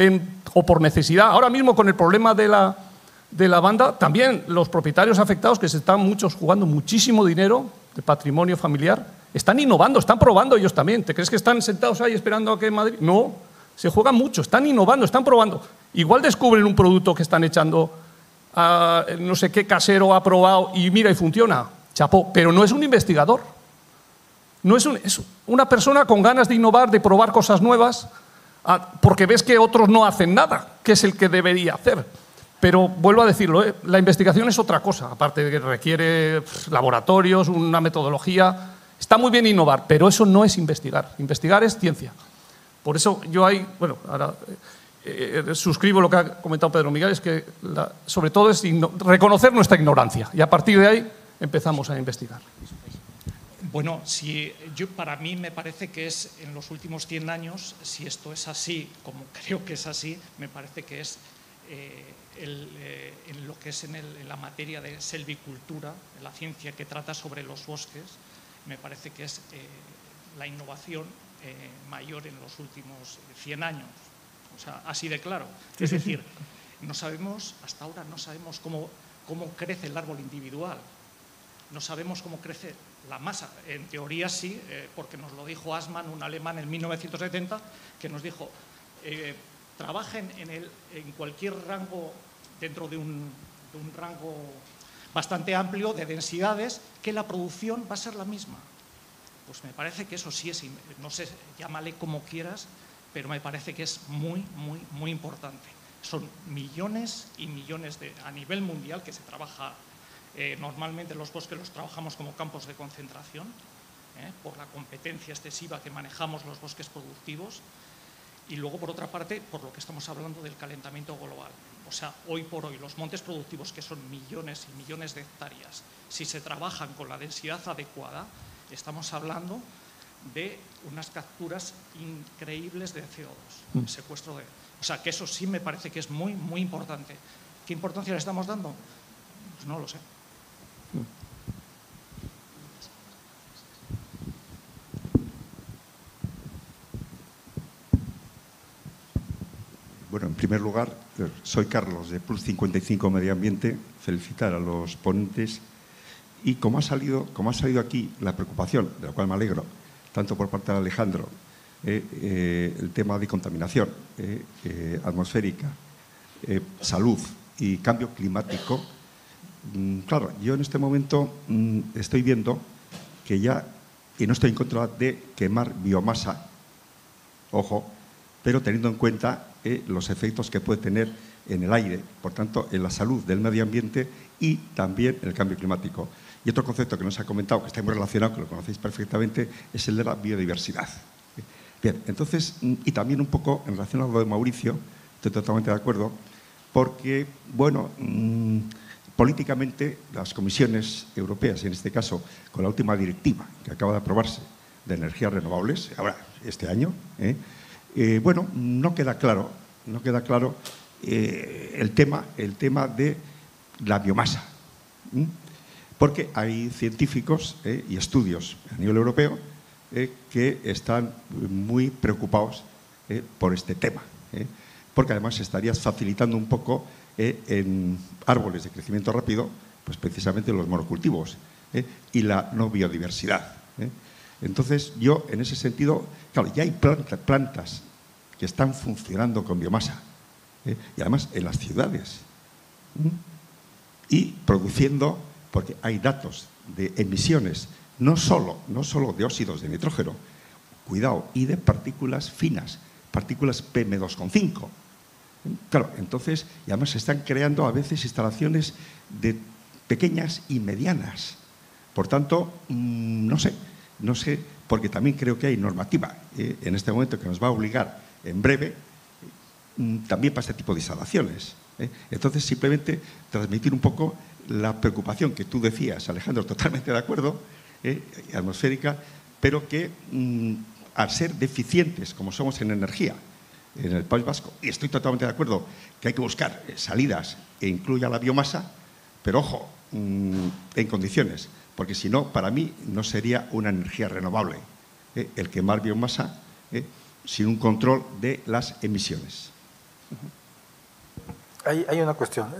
o por necesidad, ahora mismo con el problema de la banda, también los propietarios afectados, que se están muchos jugando muchísimo dinero de patrimonio familiar, están innovando, están probando ellos también. ¿Te crees que están sentados ahí esperando a que Madrid? No, se juegan mucho, están innovando, están probando. Igual descubren un producto que están echando a no sé qué casero ha probado y mira y funciona. Chapó, pero no es un investigador. No es una persona con ganas de innovar, de probar cosas nuevas, porque ves que otros no hacen nada, que es el que debería hacer. Pero vuelvo a decirlo, la investigación es otra cosa, aparte de que requiere laboratorios, una metodología. Está muy bien innovar, pero eso no es investigar. Investigar es ciencia. Por eso yo ahí, bueno, ahora suscribo lo que ha comentado Pedro Miguel, es que sobre todo es reconocer nuestra ignorancia y a partir de ahí empezamos a investigar. Bueno, para mí me parece que es en los últimos 100 años, si esto es así, como creo que es así, me parece que es en lo que es en la materia de selvicultura, en la ciencia que trata sobre los bosques, me parece que es la innovación mayor en los últimos 100 años. O sea, así de claro. Es decir, hasta ahora no sabemos cómo crece el árbol individual. No sabemos cómo crece la masa. En teoría sí, porque nos lo dijo Assmann, un alemán, en 1970, que nos dijo, trabajen en cualquier rango, dentro de un rango bastante amplio de densidades, que la producción va a ser la misma. Pues me parece que eso sí es, no sé, llámale como quieras, pero me parece que es muy, muy, muy importante. Son millones y millones a nivel mundial que se trabaja. Normalmente los bosques los trabajamos como campos de concentración, por la competencia excesiva que manejamos los bosques productivos, y luego, por otra parte, por lo que estamos hablando del calentamiento global. O sea, hoy por hoy, los montes productivos, que son millones y millones de hectáreas, si se trabajan con la densidad adecuada, estamos hablando de unas capturas increíbles de CO2, secuestro de... O sea, que eso sí me parece que es muy, muy importante. ¿Qué importancia le estamos dando? Pues no lo sé. Bueno, en primer lugar, soy Carlos de Plus 55 Medio Ambiente, felicitar a los ponentes y como ha salido aquí la preocupación, de la cual me alegro, tanto por parte de Alejandro, el tema de contaminación atmosférica, salud y cambio climático. Claro, yo en este momento estoy viendo que ya, y no estoy en contra de quemar biomasa, ojo, pero teniendo en cuenta los efectos que puede tener en el aire, por tanto, en la salud del medio ambiente y también en el cambio climático. Y otro concepto que no se ha comentado, que está muy relacionado, que lo conocéis perfectamente, es el de la biodiversidad. Bien, entonces, y también un poco en relación a lo de Mauricio, estoy totalmente de acuerdo, porque, bueno, políticamente las comisiones europeas, en este caso, con la última directiva que acaba de aprobarse de energías renovables, ahora, este año. Bueno, no queda claro el tema de la biomasa, porque hay científicos y estudios a nivel europeo que están muy preocupados por este tema, porque además estarías facilitando un poco en árboles de crecimiento rápido, pues precisamente los monocultivos y la no biodiversidad. Entonces, yo en ese sentido, claro, ya hay plantas que están funcionando con biomasa, y además en las ciudades, y produciendo, porque hay datos de emisiones, no solo de óxidos de nitrógeno, cuidado, y de partículas finas, partículas PM2,5. Claro, entonces, y además se están creando a veces instalaciones de pequeñas y medianas. Por tanto, no sé, porque también creo que hay normativa en este momento que nos va a obligar en breve también para este tipo de instalaciones. Entonces, simplemente transmitir un poco la preocupación que tú decías, Alejandro, totalmente de acuerdo, atmosférica, pero que al ser deficientes como somos en energía en el País Vasco, y estoy totalmente de acuerdo que hay que buscar salidas que incluya la biomasa, pero ojo, en condiciones, porque si no, para mí no sería una energía renovable el quemar biomasa sin un control de las emisiones. Hay una cuestión,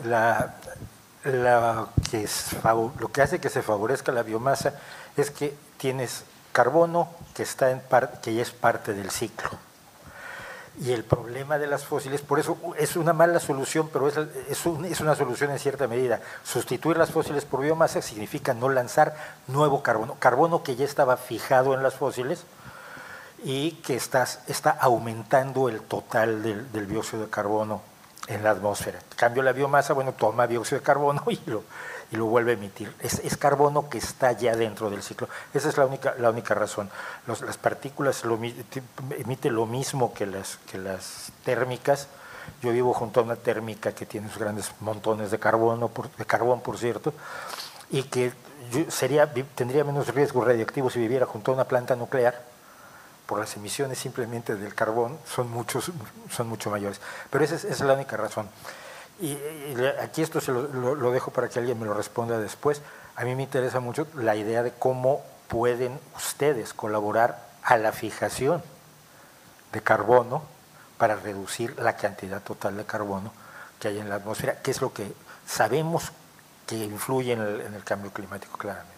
lo que hace que se favorezca la biomasa es que tienes carbono que ya es parte del ciclo. Y el problema de las fósiles, por eso es una mala solución, pero es una solución en cierta medida. Sustituir las fósiles por biomasa significa no lanzar nuevo carbono que ya estaba fijado en las fósiles y que está aumentando el total del dióxido de carbono en la atmósfera. En cambio, la biomasa, bueno, toma dióxido de carbono y lo vuelve a emitir. Es carbono que está ya dentro del ciclo. Esa es la única razón. Las partículas emiten lo mismo que las térmicas. Yo vivo junto a una térmica que tiene sus grandes montones de carbón, por cierto, y que tendría menos riesgo radioactivo si viviera junto a una planta nuclear, por las emisiones simplemente del carbón son mucho mayores. Pero esa es la única razón. Y aquí esto se lo dejo para que alguien me lo responda después. A mí me interesa mucho la idea de cómo pueden ustedes colaborar a la fijación de carbono para reducir la cantidad total de carbono que hay en la atmósfera, que es lo que sabemos que influye en el cambio climático claramente.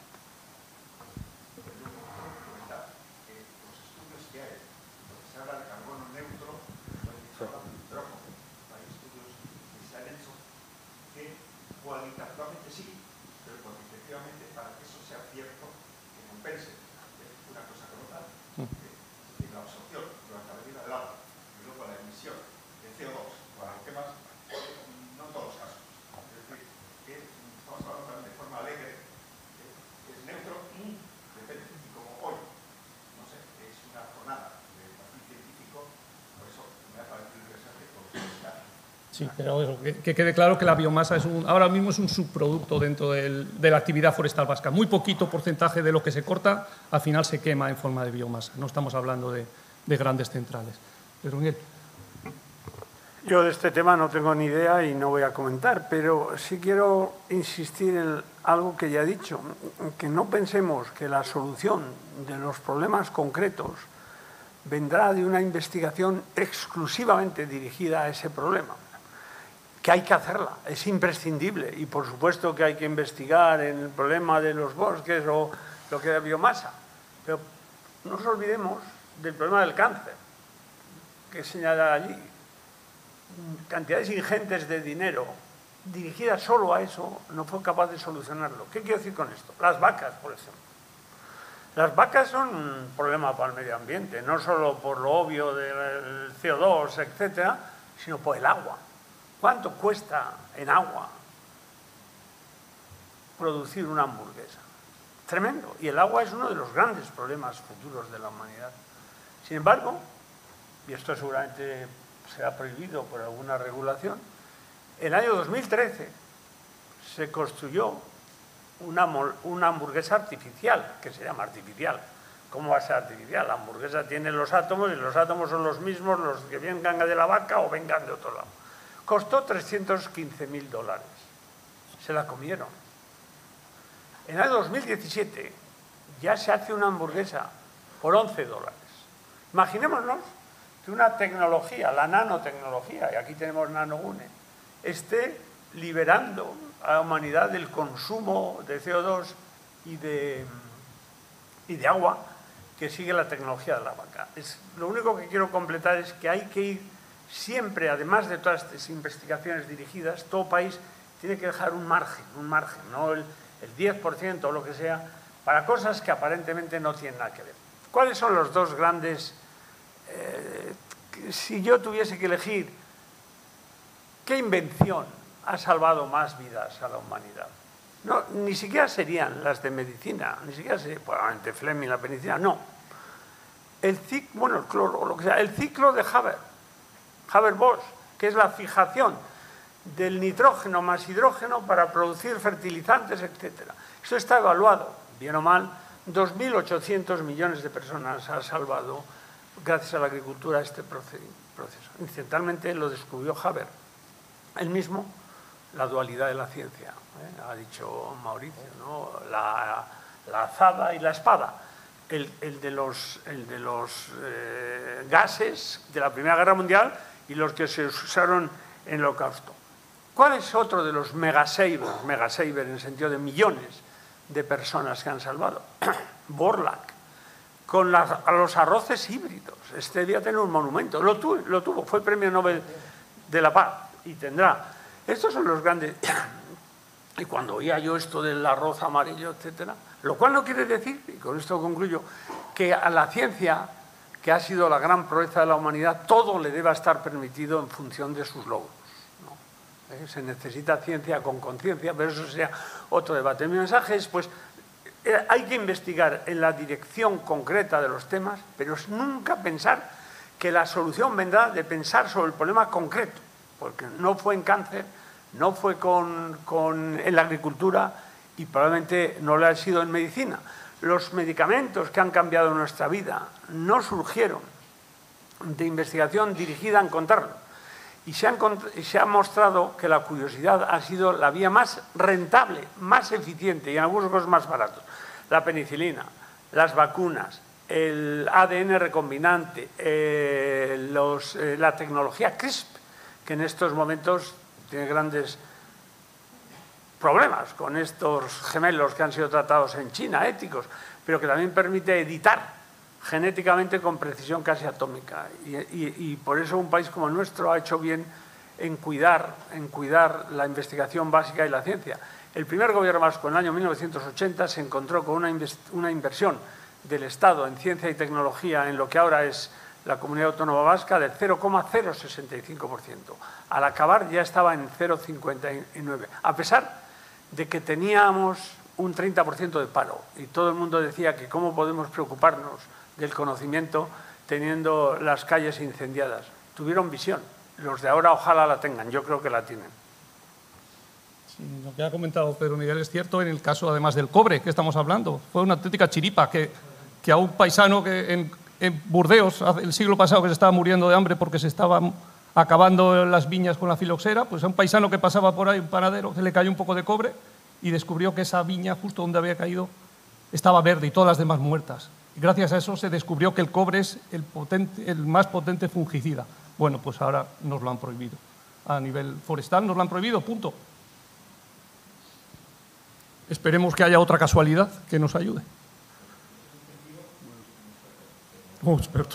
Cualitativamente sí, pero cuantitativamente para que eso sea cierto, que compense una cosa con otra, es decir, la absorción durante la vida del agua y luego la emisión de CO2 para los temas, no en todos los casos. Es decir, que estamos hablando también de forma alegre, es neutro y depende. Y como hoy, no sé, es una jornada de perfil científico, por eso me ha parecido interesante considerar. Sí, pero eso, que quede claro que la biomasa ahora mismo es un subproducto dentro de la actividad forestal vasca. Muy poquito porcentaje de lo que se corta al final se quema en forma de biomasa. No estamos hablando de grandes centrales. Pero Miguel. Yo de este tema no tengo ni idea y no voy a comentar, pero sí quiero insistir en algo que ya he dicho, que no pensemos que la solución de los problemas concretos vendrá de una investigación exclusivamente dirigida a ese problema. Que hay que hacerla, es imprescindible y por supuesto que hay que investigar en el problema de los bosques o lo que es la biomasa, pero no nos olvidemos del problema del cáncer, que señala allí. Cantidades ingentes de dinero dirigidas solo a eso no fue capaz de solucionarlo. ¿Qué quiero decir con esto? Las vacas, por ejemplo. Las vacas son un problema para el medio ambiente, no solo por lo obvio del CO2, etcétera, sino por el agua. ¿Cuánto cuesta en agua producir una hamburguesa? Tremendo. Y el agua es uno de los grandes problemas futuros de la humanidad. Sin embargo, y esto seguramente será prohibido por alguna regulación, en el año 2013 se construyó una hamburguesa artificial, que se llama artificial, ¿Cómo va a ser artificial? La hamburguesa tiene los átomos y los átomos son los mismos los que vengan de la vaca o vengan de otro lado. Costó $315.000. Se la comieron. En el 2017 ya se hace una hamburguesa por $11. Imaginémonos que una tecnología, la nanotecnología, y aquí tenemos NanoGune, esté liberando a la humanidad del consumo de CO2 y de agua que sigue la tecnología de la vaca. Lo único que quiero completar es que hay que ir siempre, además de todas estas investigaciones dirigidas, todo país tiene que dejar un margen, no el 10% o lo que sea, para cosas que aparentemente no tienen nada que ver. ¿Cuáles son los dos grandes? Si yo tuviese que elegir, ¿qué invención ha salvado más vidas a la humanidad? No, ni siquiera serían las de medicina, ni siquiera sería, probablemente Fleming, la penicilina, no. El cloro, o lo que sea, el ciclo de Haber-Bosch, que es la fijación del nitrógeno más hidrógeno para producir fertilizantes, etc. Eso está evaluado, bien o mal, 2.800 millones de personas ha salvado gracias a la agricultura este proceso. Incidentalmente lo descubrió Haber, él mismo, la dualidad de la ciencia, ha dicho Mauricio, ¿no? La azada y la espada, el de los gases de la Primera Guerra Mundial y los que se usaron en el Holocausto. ¿Cuál es otro de los megasaver en el sentido de millones de personas que han salvado? Borlaug, con los arroces híbridos. Este debía tener un monumento. Lo tuvo, fue Premio Nobel de la Paz y tendrá. Estos son los grandes. Y cuando oía yo esto del arroz amarillo, etcétera, lo cual no quiere decir, y con esto concluyo, que a la ciencia, que ha sido la gran proeza de la humanidad, todo le deba estar permitido en función de sus logros. Se necesita ciencia con conciencia, pero eso sería otro debate. Mi mensaje es, pues, hay que investigar en la dirección concreta de los temas, pero es nunca pensar que la solución vendrá de pensar sobre el problema concreto, porque no fue en cáncer, no fue en la agricultura y probablemente no lo ha sido en medicina. Los medicamentos que han cambiado nuestra vida no surgieron de investigación dirigida a encontrarlo. Y se ha mostrado que la curiosidad ha sido la vía más rentable, más eficiente y en algunos casos más baratos. La penicilina, las vacunas, el ADN recombinante, la tecnología CRISP, que en estos momentos tiene grandes problemas con estos gemelos que han sido tratados en China, éticos, pero que también permite editar genéticamente con precisión casi atómica. Y por eso un país como el nuestro ha hecho bien en cuidar la investigación básica y la ciencia. El primer gobierno vasco en el año 1980 se encontró con una inversión del Estado en ciencia y tecnología en lo que ahora es la Comunidad Autónoma Vasca del 0,065%. Al acabar ya estaba en 0,59%, a pesar de que teníamos un 30% de paro. Y todo el mundo decía que cómo podemos preocuparnos del conocimiento teniendo las calles incendiadas. Tuvieron visión. Los de ahora ojalá la tengan, yo creo que la tienen. Sí, lo que ha comentado Pedro Miguel es cierto en el caso además del cobre que estamos hablando. Fue una auténtica chiripa que a un paisano que en Burdeos el siglo pasado que se estaba muriendo de hambre porque se estaban acabando las viñas con la filoxera, pues a un paisano que pasaba por ahí, un panadero, que le cayó un poco de cobre y descubrió que esa viña justo donde había caído estaba verde y todas las demás muertas. Y gracias a eso se descubrió que el cobre es el más potente fungicida. Bueno, pues ahora nos lo han prohibido. A nivel forestal nos lo han prohibido, punto. Esperemos que haya otra casualidad que nos ayude. Oh, experto.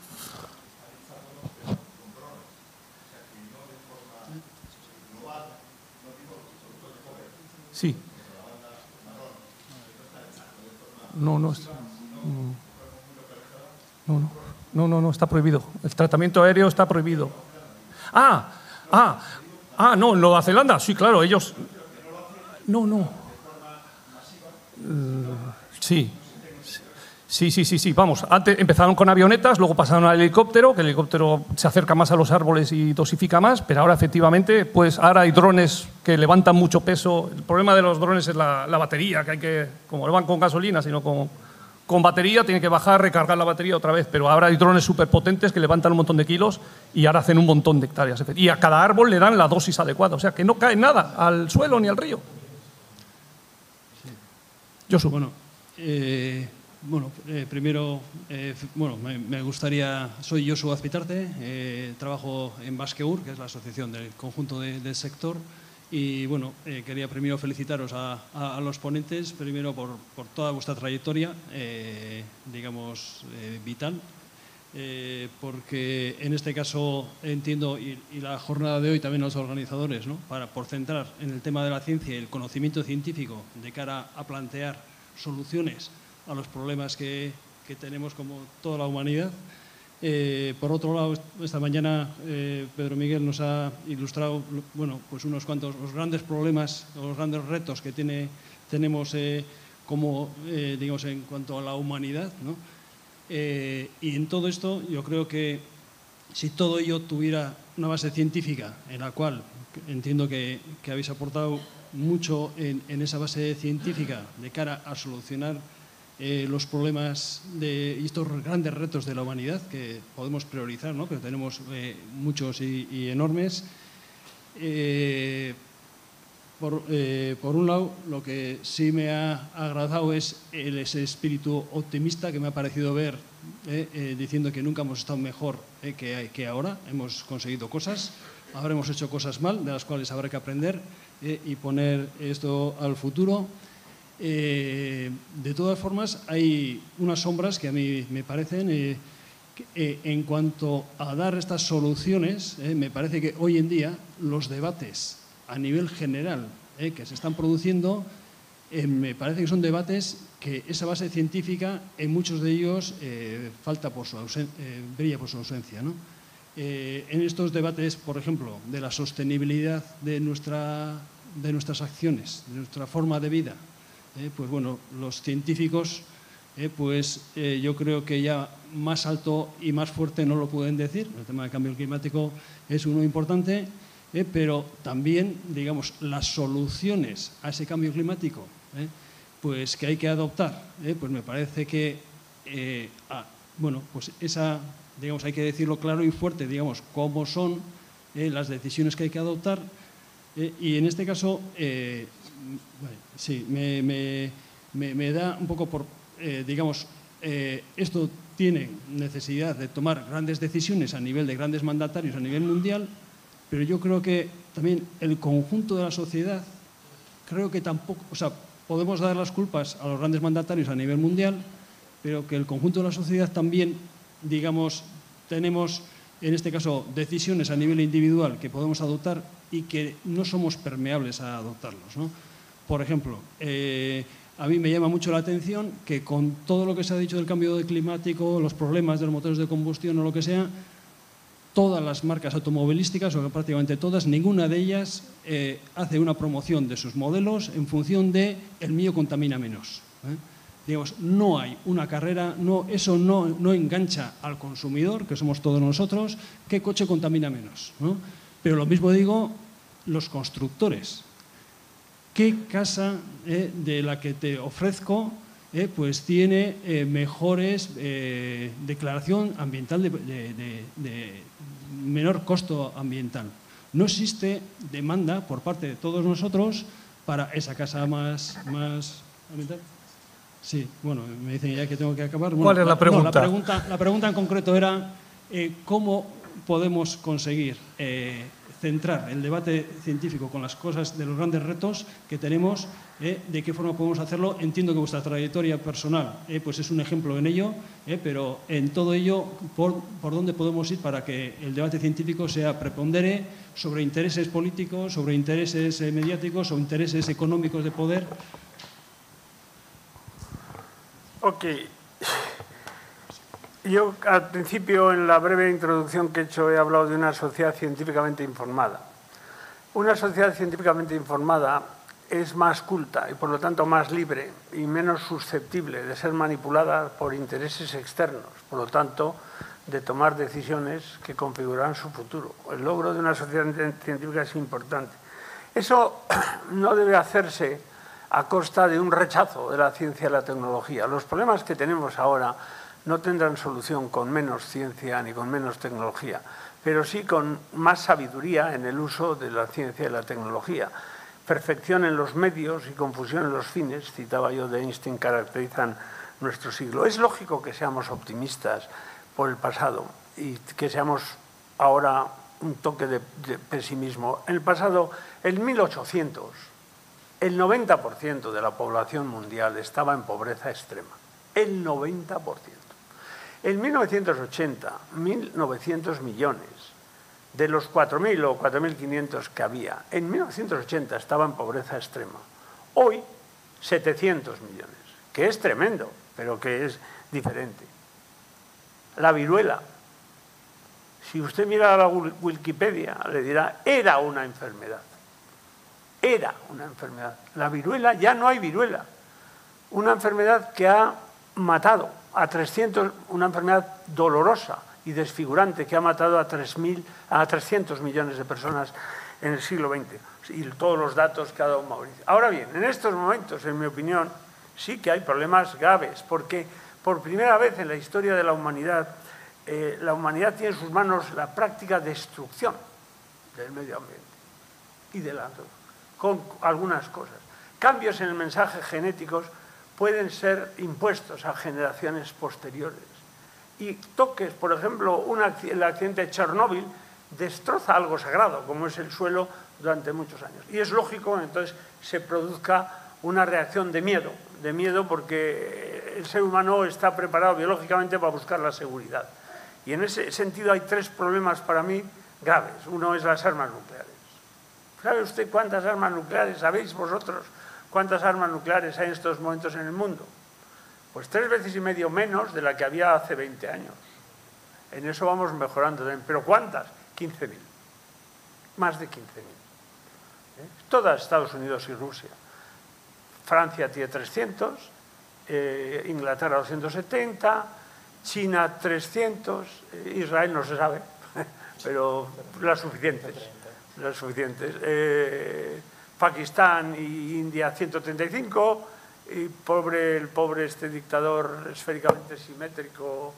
Sí. No, está prohibido. El tratamiento aéreo está prohibido. No, en Nueva Zelanda, sí, claro, ellos... No. Sí, vamos, antes empezaron con avionetas, luego pasaron al helicóptero, que el helicóptero se acerca más a los árboles y dosifica más, pero ahora efectivamente, pues ahora hay drones que levantan mucho peso. El problema de los drones es la batería, que hay que, como no van con gasolina, sino con con batería, tiene que bajar, recargar la batería otra vez, pero ahora hay drones superpotentes que levantan un montón de kilos y ahora hacen un montón de hectáreas. Y a cada árbol le dan la dosis adecuada, o sea que no cae nada al suelo ni al río. Josu. Primero, me gustaría, soy Josu Azpitarte, trabajo en Basqueur, que es la asociación del conjunto del sector, y quería primero felicitaros a los ponentes, primero por toda vuestra trayectoria, vital, porque en este caso entiendo, y la jornada de hoy también los organizadores, ¿no?, por centrar en el tema de la ciencia y el conocimiento científico de cara a plantear soluciones a los problemas que tenemos como toda la humanidad. Por otro lado, esta mañana Pedro Miguel nos ha ilustrado unos cuantos los grandes problemas, los grandes retos que tenemos en cuanto a la humanidad, ¿no? Y en todo esto yo creo que si todo ello tuviera una base científica, en la cual entiendo que habéis aportado mucho en esa base científica de cara a solucionar los problemas y estos grandes retos de la humanidad que podemos priorizar, ¿no?, pero tenemos muchos y enormes. Por un lado, lo que sí me ha agradado es ese espíritu optimista que me ha parecido ver, diciendo que nunca hemos estado mejor que ahora. Hemos conseguido cosas, habremos hecho cosas mal, de las cuales habrá que aprender y poner esto al futuro. De todas formas, hay unas sombras que a mí me parecen, en cuanto a dar estas soluciones, me parece que hoy en día los debates a nivel general que se están produciendo, me parece que son debates que esa base científica, en muchos de ellos, brilla por su ausencia, ¿no? En estos debates, por ejemplo, de la sostenibilidad de nuestras acciones, de nuestra forma de vida, los científicos, yo creo que ya más alto y más fuerte no lo pueden decir. El tema del cambio climático es uno importante, pero también, digamos, las soluciones a ese cambio climático, que hay que adoptar, me parece que, hay que decirlo claro y fuerte, digamos, cómo son las decisiones que hay que adoptar, y en este caso, sí, me da un poco por, esto tiene necesidad de tomar grandes decisiones a nivel de grandes mandatarios a nivel mundial, pero yo creo que también el conjunto de la sociedad, creo que tampoco, podemos dar las culpas a los grandes mandatarios a nivel mundial, pero que el conjunto de la sociedad también, digamos, tenemos en este caso decisiones a nivel individual que podemos adoptar y que no somos permeables a adoptarlos, ¿no? Por ejemplo, a mí me llama mucho la atención que con todo lo que se ha dicho del cambio climático, los problemas de los motores de combustión o lo que sea, todas las marcas automovilísticas, o prácticamente todas, ninguna de ellas hace una promoción de sus modelos en función de el mío contamina menos. Digamos, no hay una carrera, eso no engancha al consumidor, que somos todos nosotros, qué coche contamina menos, ¿no? Pero lo mismo digo, los constructores. ¿Qué casa de la que te ofrezco tiene mejores declaración ambiental de menor costo ambiental? No existe demanda por parte de todos nosotros para esa casa más ambiental. Sí, me dicen ya que tengo que acabar. ¿Cuál es la pregunta? La pregunta en concreto era cómo podemos conseguir centrar el debate científico con las cosas de los grandes retos que tenemos, de qué forma podemos hacerlo. Entiendo que vuestra trayectoria personal es un ejemplo en ello, pero en todo ello, ¿por dónde podemos ir para que el debate científico prepondere sobre intereses políticos, sobre intereses mediáticos o intereses económicos de poder? Ok. Yo al principio, en la breve introducción que he hecho, he hablado de una sociedad científicamente informada. Una sociedad científicamente informada es más culta y por lo tanto más libre y menos susceptible de ser manipulada por intereses externos, por lo tanto de tomar decisiones que configurarán su futuro. El logro de una sociedad científica es importante. Eso no debe hacerse a costa de un rechazo de la ciencia y la tecnología. Los problemas que tenemos ahora no tendrán solución con menos ciencia ni con menos tecnología, pero sí con más sabiduría en el uso de la ciencia y la tecnología. Perfección en los medios y confusión en los fines, citaba yo de Einstein, caracterizan nuestro siglo. Es lógico que seamos optimistas por el pasado y que seamos ahora un toque de pesimismo. En el pasado, en 1800, el 90% de la población mundial estaba en pobreza extrema. El 90%. En 1980, 1.900 millones de los 4.000 o 4.500 que había, en 1980 estaba en pobreza extrema. Hoy, 700 millones, que es tremendo, pero que es diferente. La viruela. Si usted mira la Wikipedia, le dirá, era una enfermedad. Era una enfermedad. La viruela, ya no hay viruela. Una enfermedad que ha matado a 300, una enfermedad dolorosa y desfigurante que ha matado a 300 millones de personas en el siglo XX. Y todos los datos que ha dado Mauricio. Ahora bien, en estos momentos, en mi opinión, sí que hay problemas graves, porque por primera vez en la historia de la humanidad tiene en sus manos la práctica destrucción del medio ambiente y de la naturaleza, con algunas cosas. Cambios en el mensaje genéticos pueden ser impuestos a generaciones posteriores. Y toques, por ejemplo, el accidente de Chernóbil destroza algo sagrado, como es el suelo, durante muchos años. Y es lógico que entonces se produzca una reacción de miedo porque el ser humano está preparado biológicamente para buscar la seguridad. Y en ese sentido hay tres problemas para mí graves. Uno es las armas nucleares. ¿Sabe usted cuántas armas nucleares, sabéis vosotros cuántas armas nucleares hay en estos momentos en el mundo? Pues 3,5 veces menos de la que había hace 20 años. En eso vamos mejorando también. ¿Pero cuántas? 15.000. Más de 15.000. Todas Estados Unidos y Rusia. Francia tiene 300, Inglaterra 270, China 300, Israel no se sabe, pero las suficientes. Pakistán y India 135, y el pobre este dictador esféricamente simétrico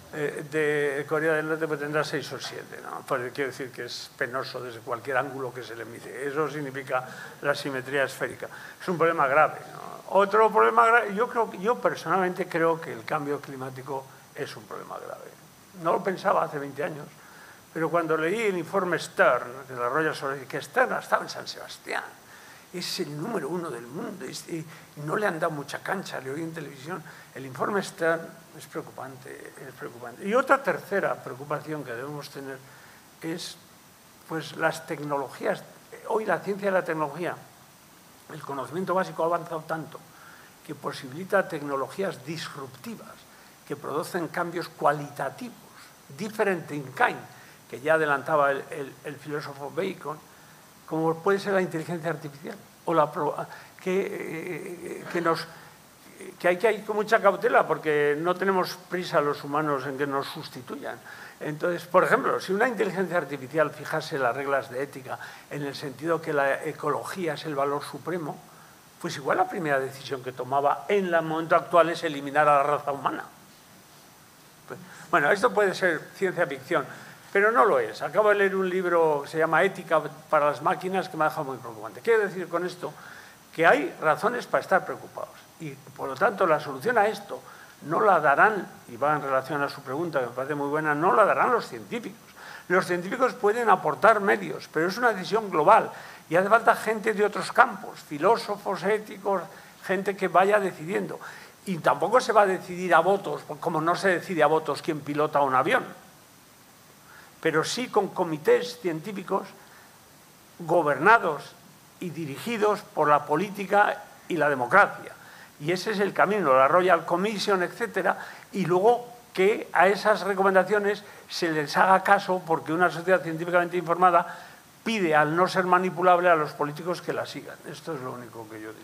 de Corea del Norte pues tendrá 6 o 7, ¿no? Pues quiero decir que es penoso desde cualquier ángulo que se le mire. Eso significa la simetría esférica. Es un problema grave, ¿no? Otro problema grave, yo personalmente creo que el cambio climático es un problema grave. No lo pensaba hace 20 años, pero cuando leí el informe Stern de la Royal Society, que Stern estaba en San Sebastián, es el número 1 del mundo y no le han dado mucha cancha, le oí en televisión. El informe Stern es preocupante, es preocupante. Y otra tercera preocupación que debemos tener es pues, las tecnologías. Hoy la ciencia y la tecnología, el conocimiento básico ha avanzado tanto que posibilita tecnologías disruptivas que producen cambios cualitativos, different in kind, que ya adelantaba el filósofo Bacon, como puede ser la inteligencia artificial, o que hay que ir con mucha cautela porque no tenemos prisa los humanos en que nos sustituyan. Entonces, por ejemplo, si una inteligencia artificial fijase las reglas de ética en el sentido que la ecología es el valor supremo, pues igual la primera decisión que tomaba en el momento actual es eliminar a la raza humana. Bueno, esto puede ser ciencia ficción, pero no lo es. Acabo de leer un libro que se llama Ética para las máquinas que me ha dejado muy preocupante. Quiero decir con esto que hay razones para estar preocupados y, por lo tanto, la solución a esto no la darán, y va en relación a su pregunta que me parece muy buena, no la darán los científicos. Los científicos pueden aportar medios, pero es una decisión global y hace falta gente de otros campos, filósofos, éticos, gente que vaya decidiendo. Y tampoco se va a decidir a votos, como no se decide a votos quién pilota un avión, pero sí con comités científicos gobernados y dirigidos por la política y la democracia. Y ese es el camino, la Royal Commission, etcétera, y luego que a esas recomendaciones se les haga caso porque una sociedad científicamente informada pide, al no ser manipulable, a los políticos que la sigan. Esto es lo único que yo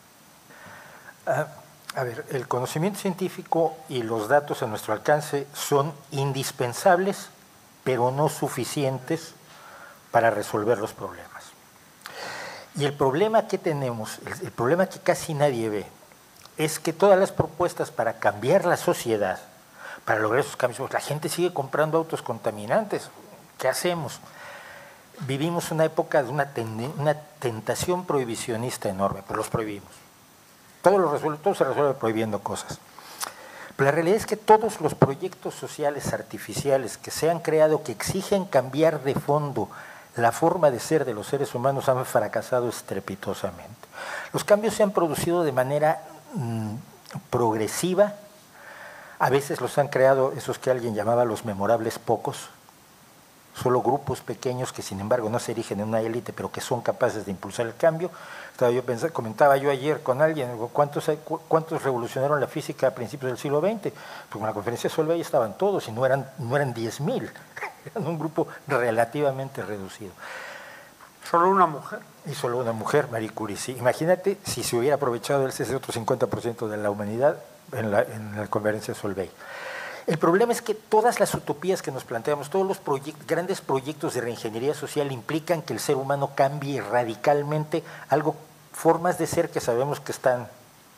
diría. A ver, el conocimiento científico y los datos a nuestro alcance son indispensables, pero no suficientes para resolver los problemas. Y el problema que tenemos, el problema que casi nadie ve, es que todas las propuestas para cambiar la sociedad, para lograr esos cambios, la gente sigue comprando autos contaminantes. ¿Qué hacemos? Vivimos una época de una tentación prohibicionista enorme, pero los prohibimos. Todo se resuelve prohibiendo cosas. Pero la realidad es que todos los proyectos sociales artificiales que se han creado, que exigen cambiar de fondo la forma de ser de los seres humanos, han fracasado estrepitosamente. Los cambios se han producido de manera progresiva. A veces los han creado esos que alguien llamaba los memorables pocos, solo grupos pequeños que sin embargo no se erigen en una élite, pero que son capaces de impulsar el cambio. Comentaba yo ayer con alguien, ¿cuántos revolucionaron la física a principios del siglo XX? Porque en la conferencia de Solvay estaban todos y no eran 10.000, eran un grupo relativamente reducido. ¿Solo una mujer? Y solo una mujer, Marie Curie, sí. Imagínate si se hubiera aprovechado ese otro 50% de la humanidad en la conferencia de Solvay. El problema es que todas las utopías que nos planteamos, todos los grandes proyectos de reingeniería social implican que el ser humano cambie radicalmente formas de ser que sabemos que están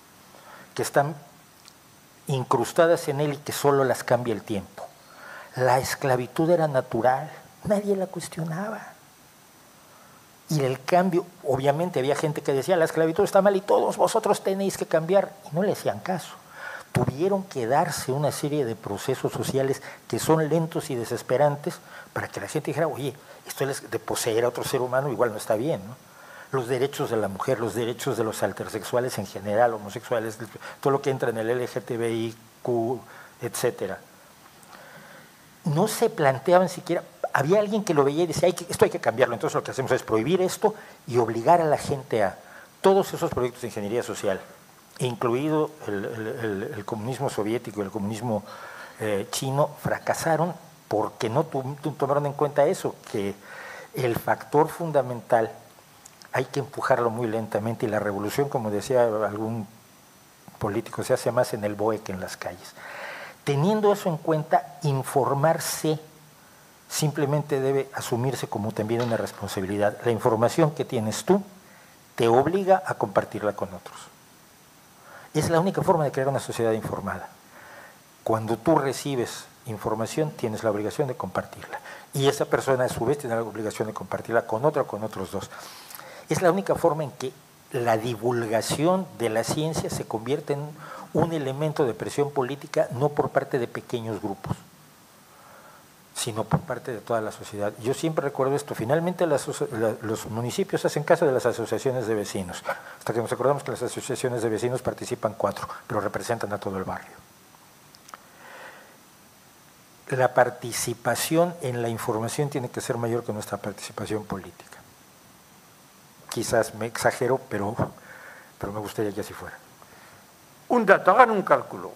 incrustadas en él y que solo las cambia el tiempo. La esclavitud era natural, nadie la cuestionaba. Y el cambio, obviamente había gente que decía, la esclavitud está mal y todos vosotros tenéis que cambiar, y no le hacían caso. Tuvieron que darse una serie de procesos sociales que son lentos y desesperantes para que la gente dijera, oye, esto de poseer a otro ser humano igual no está bien, ¿no? Los derechos de la mujer, los derechos de los intersexuales en general, homosexuales, todo lo que entra en el LGTBIQ, etcétera. No se planteaban siquiera, había alguien que lo veía y decía, esto hay que cambiarlo, entonces lo que hacemos es prohibir esto y obligar a la gente a todos esos proyectos de ingeniería social, incluido el comunismo soviético y el comunismo chino, fracasaron porque no tomaron en cuenta eso, que el factor fundamental hay que empujarlo muy lentamente y la revolución, como decía algún político, se hace más en el BOE que en las calles. Teniendo eso en cuenta, informarse simplemente debe asumirse como también una responsabilidad. La información que tienes tú te obliga a compartirla con otros. Es la única forma de crear una sociedad informada. Cuando tú recibes información, tienes la obligación de compartirla. Y esa persona, a su vez, tiene la obligación de compartirla con otra o con otros dos. Es la única forma en que la divulgación de la ciencia se convierte en un elemento de presión política, no por parte de pequeños grupos, sino por parte de toda la sociedad. Yo siempre recuerdo esto, finalmente los municipios hacen caso de las asociaciones de vecinos, hasta que nos acordamos que las asociaciones de vecinos participan 4, pero representan a todo el barrio. La participación en la información tiene que ser mayor que nuestra participación política. Quizás me exagero, pero me gustaría que así fuera. Un dato, hagan un cálculo.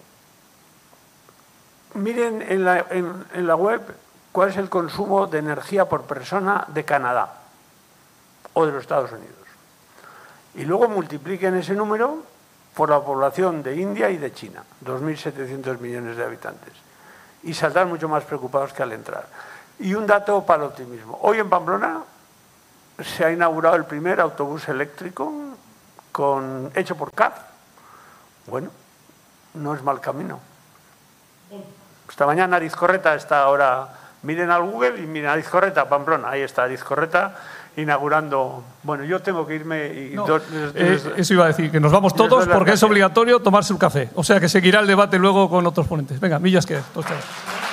Miren en la web cuál es el consumo de energía por persona de Canadá o de los Estados Unidos. Y luego multipliquen ese número por la población de India y de China, 2.700 millones de habitantes. Y saldrán mucho más preocupados que al entrar. Y un dato para el optimismo. Hoy en Pamplona se ha inaugurado el primer autobús eléctrico hecho por CAF. Bueno, no es mal camino. Esta mañana Arizcorreta está ahora, miren al Google y miren Arizcorreta, Pamplona, ahí está Arizcorreta inaugurando. Bueno, yo tengo que irme y eso iba a decir, que nos vamos todos porque es obligatorio tomarse un café. O sea que seguirá el debate luego con otros ponentes. Venga, millas que todos.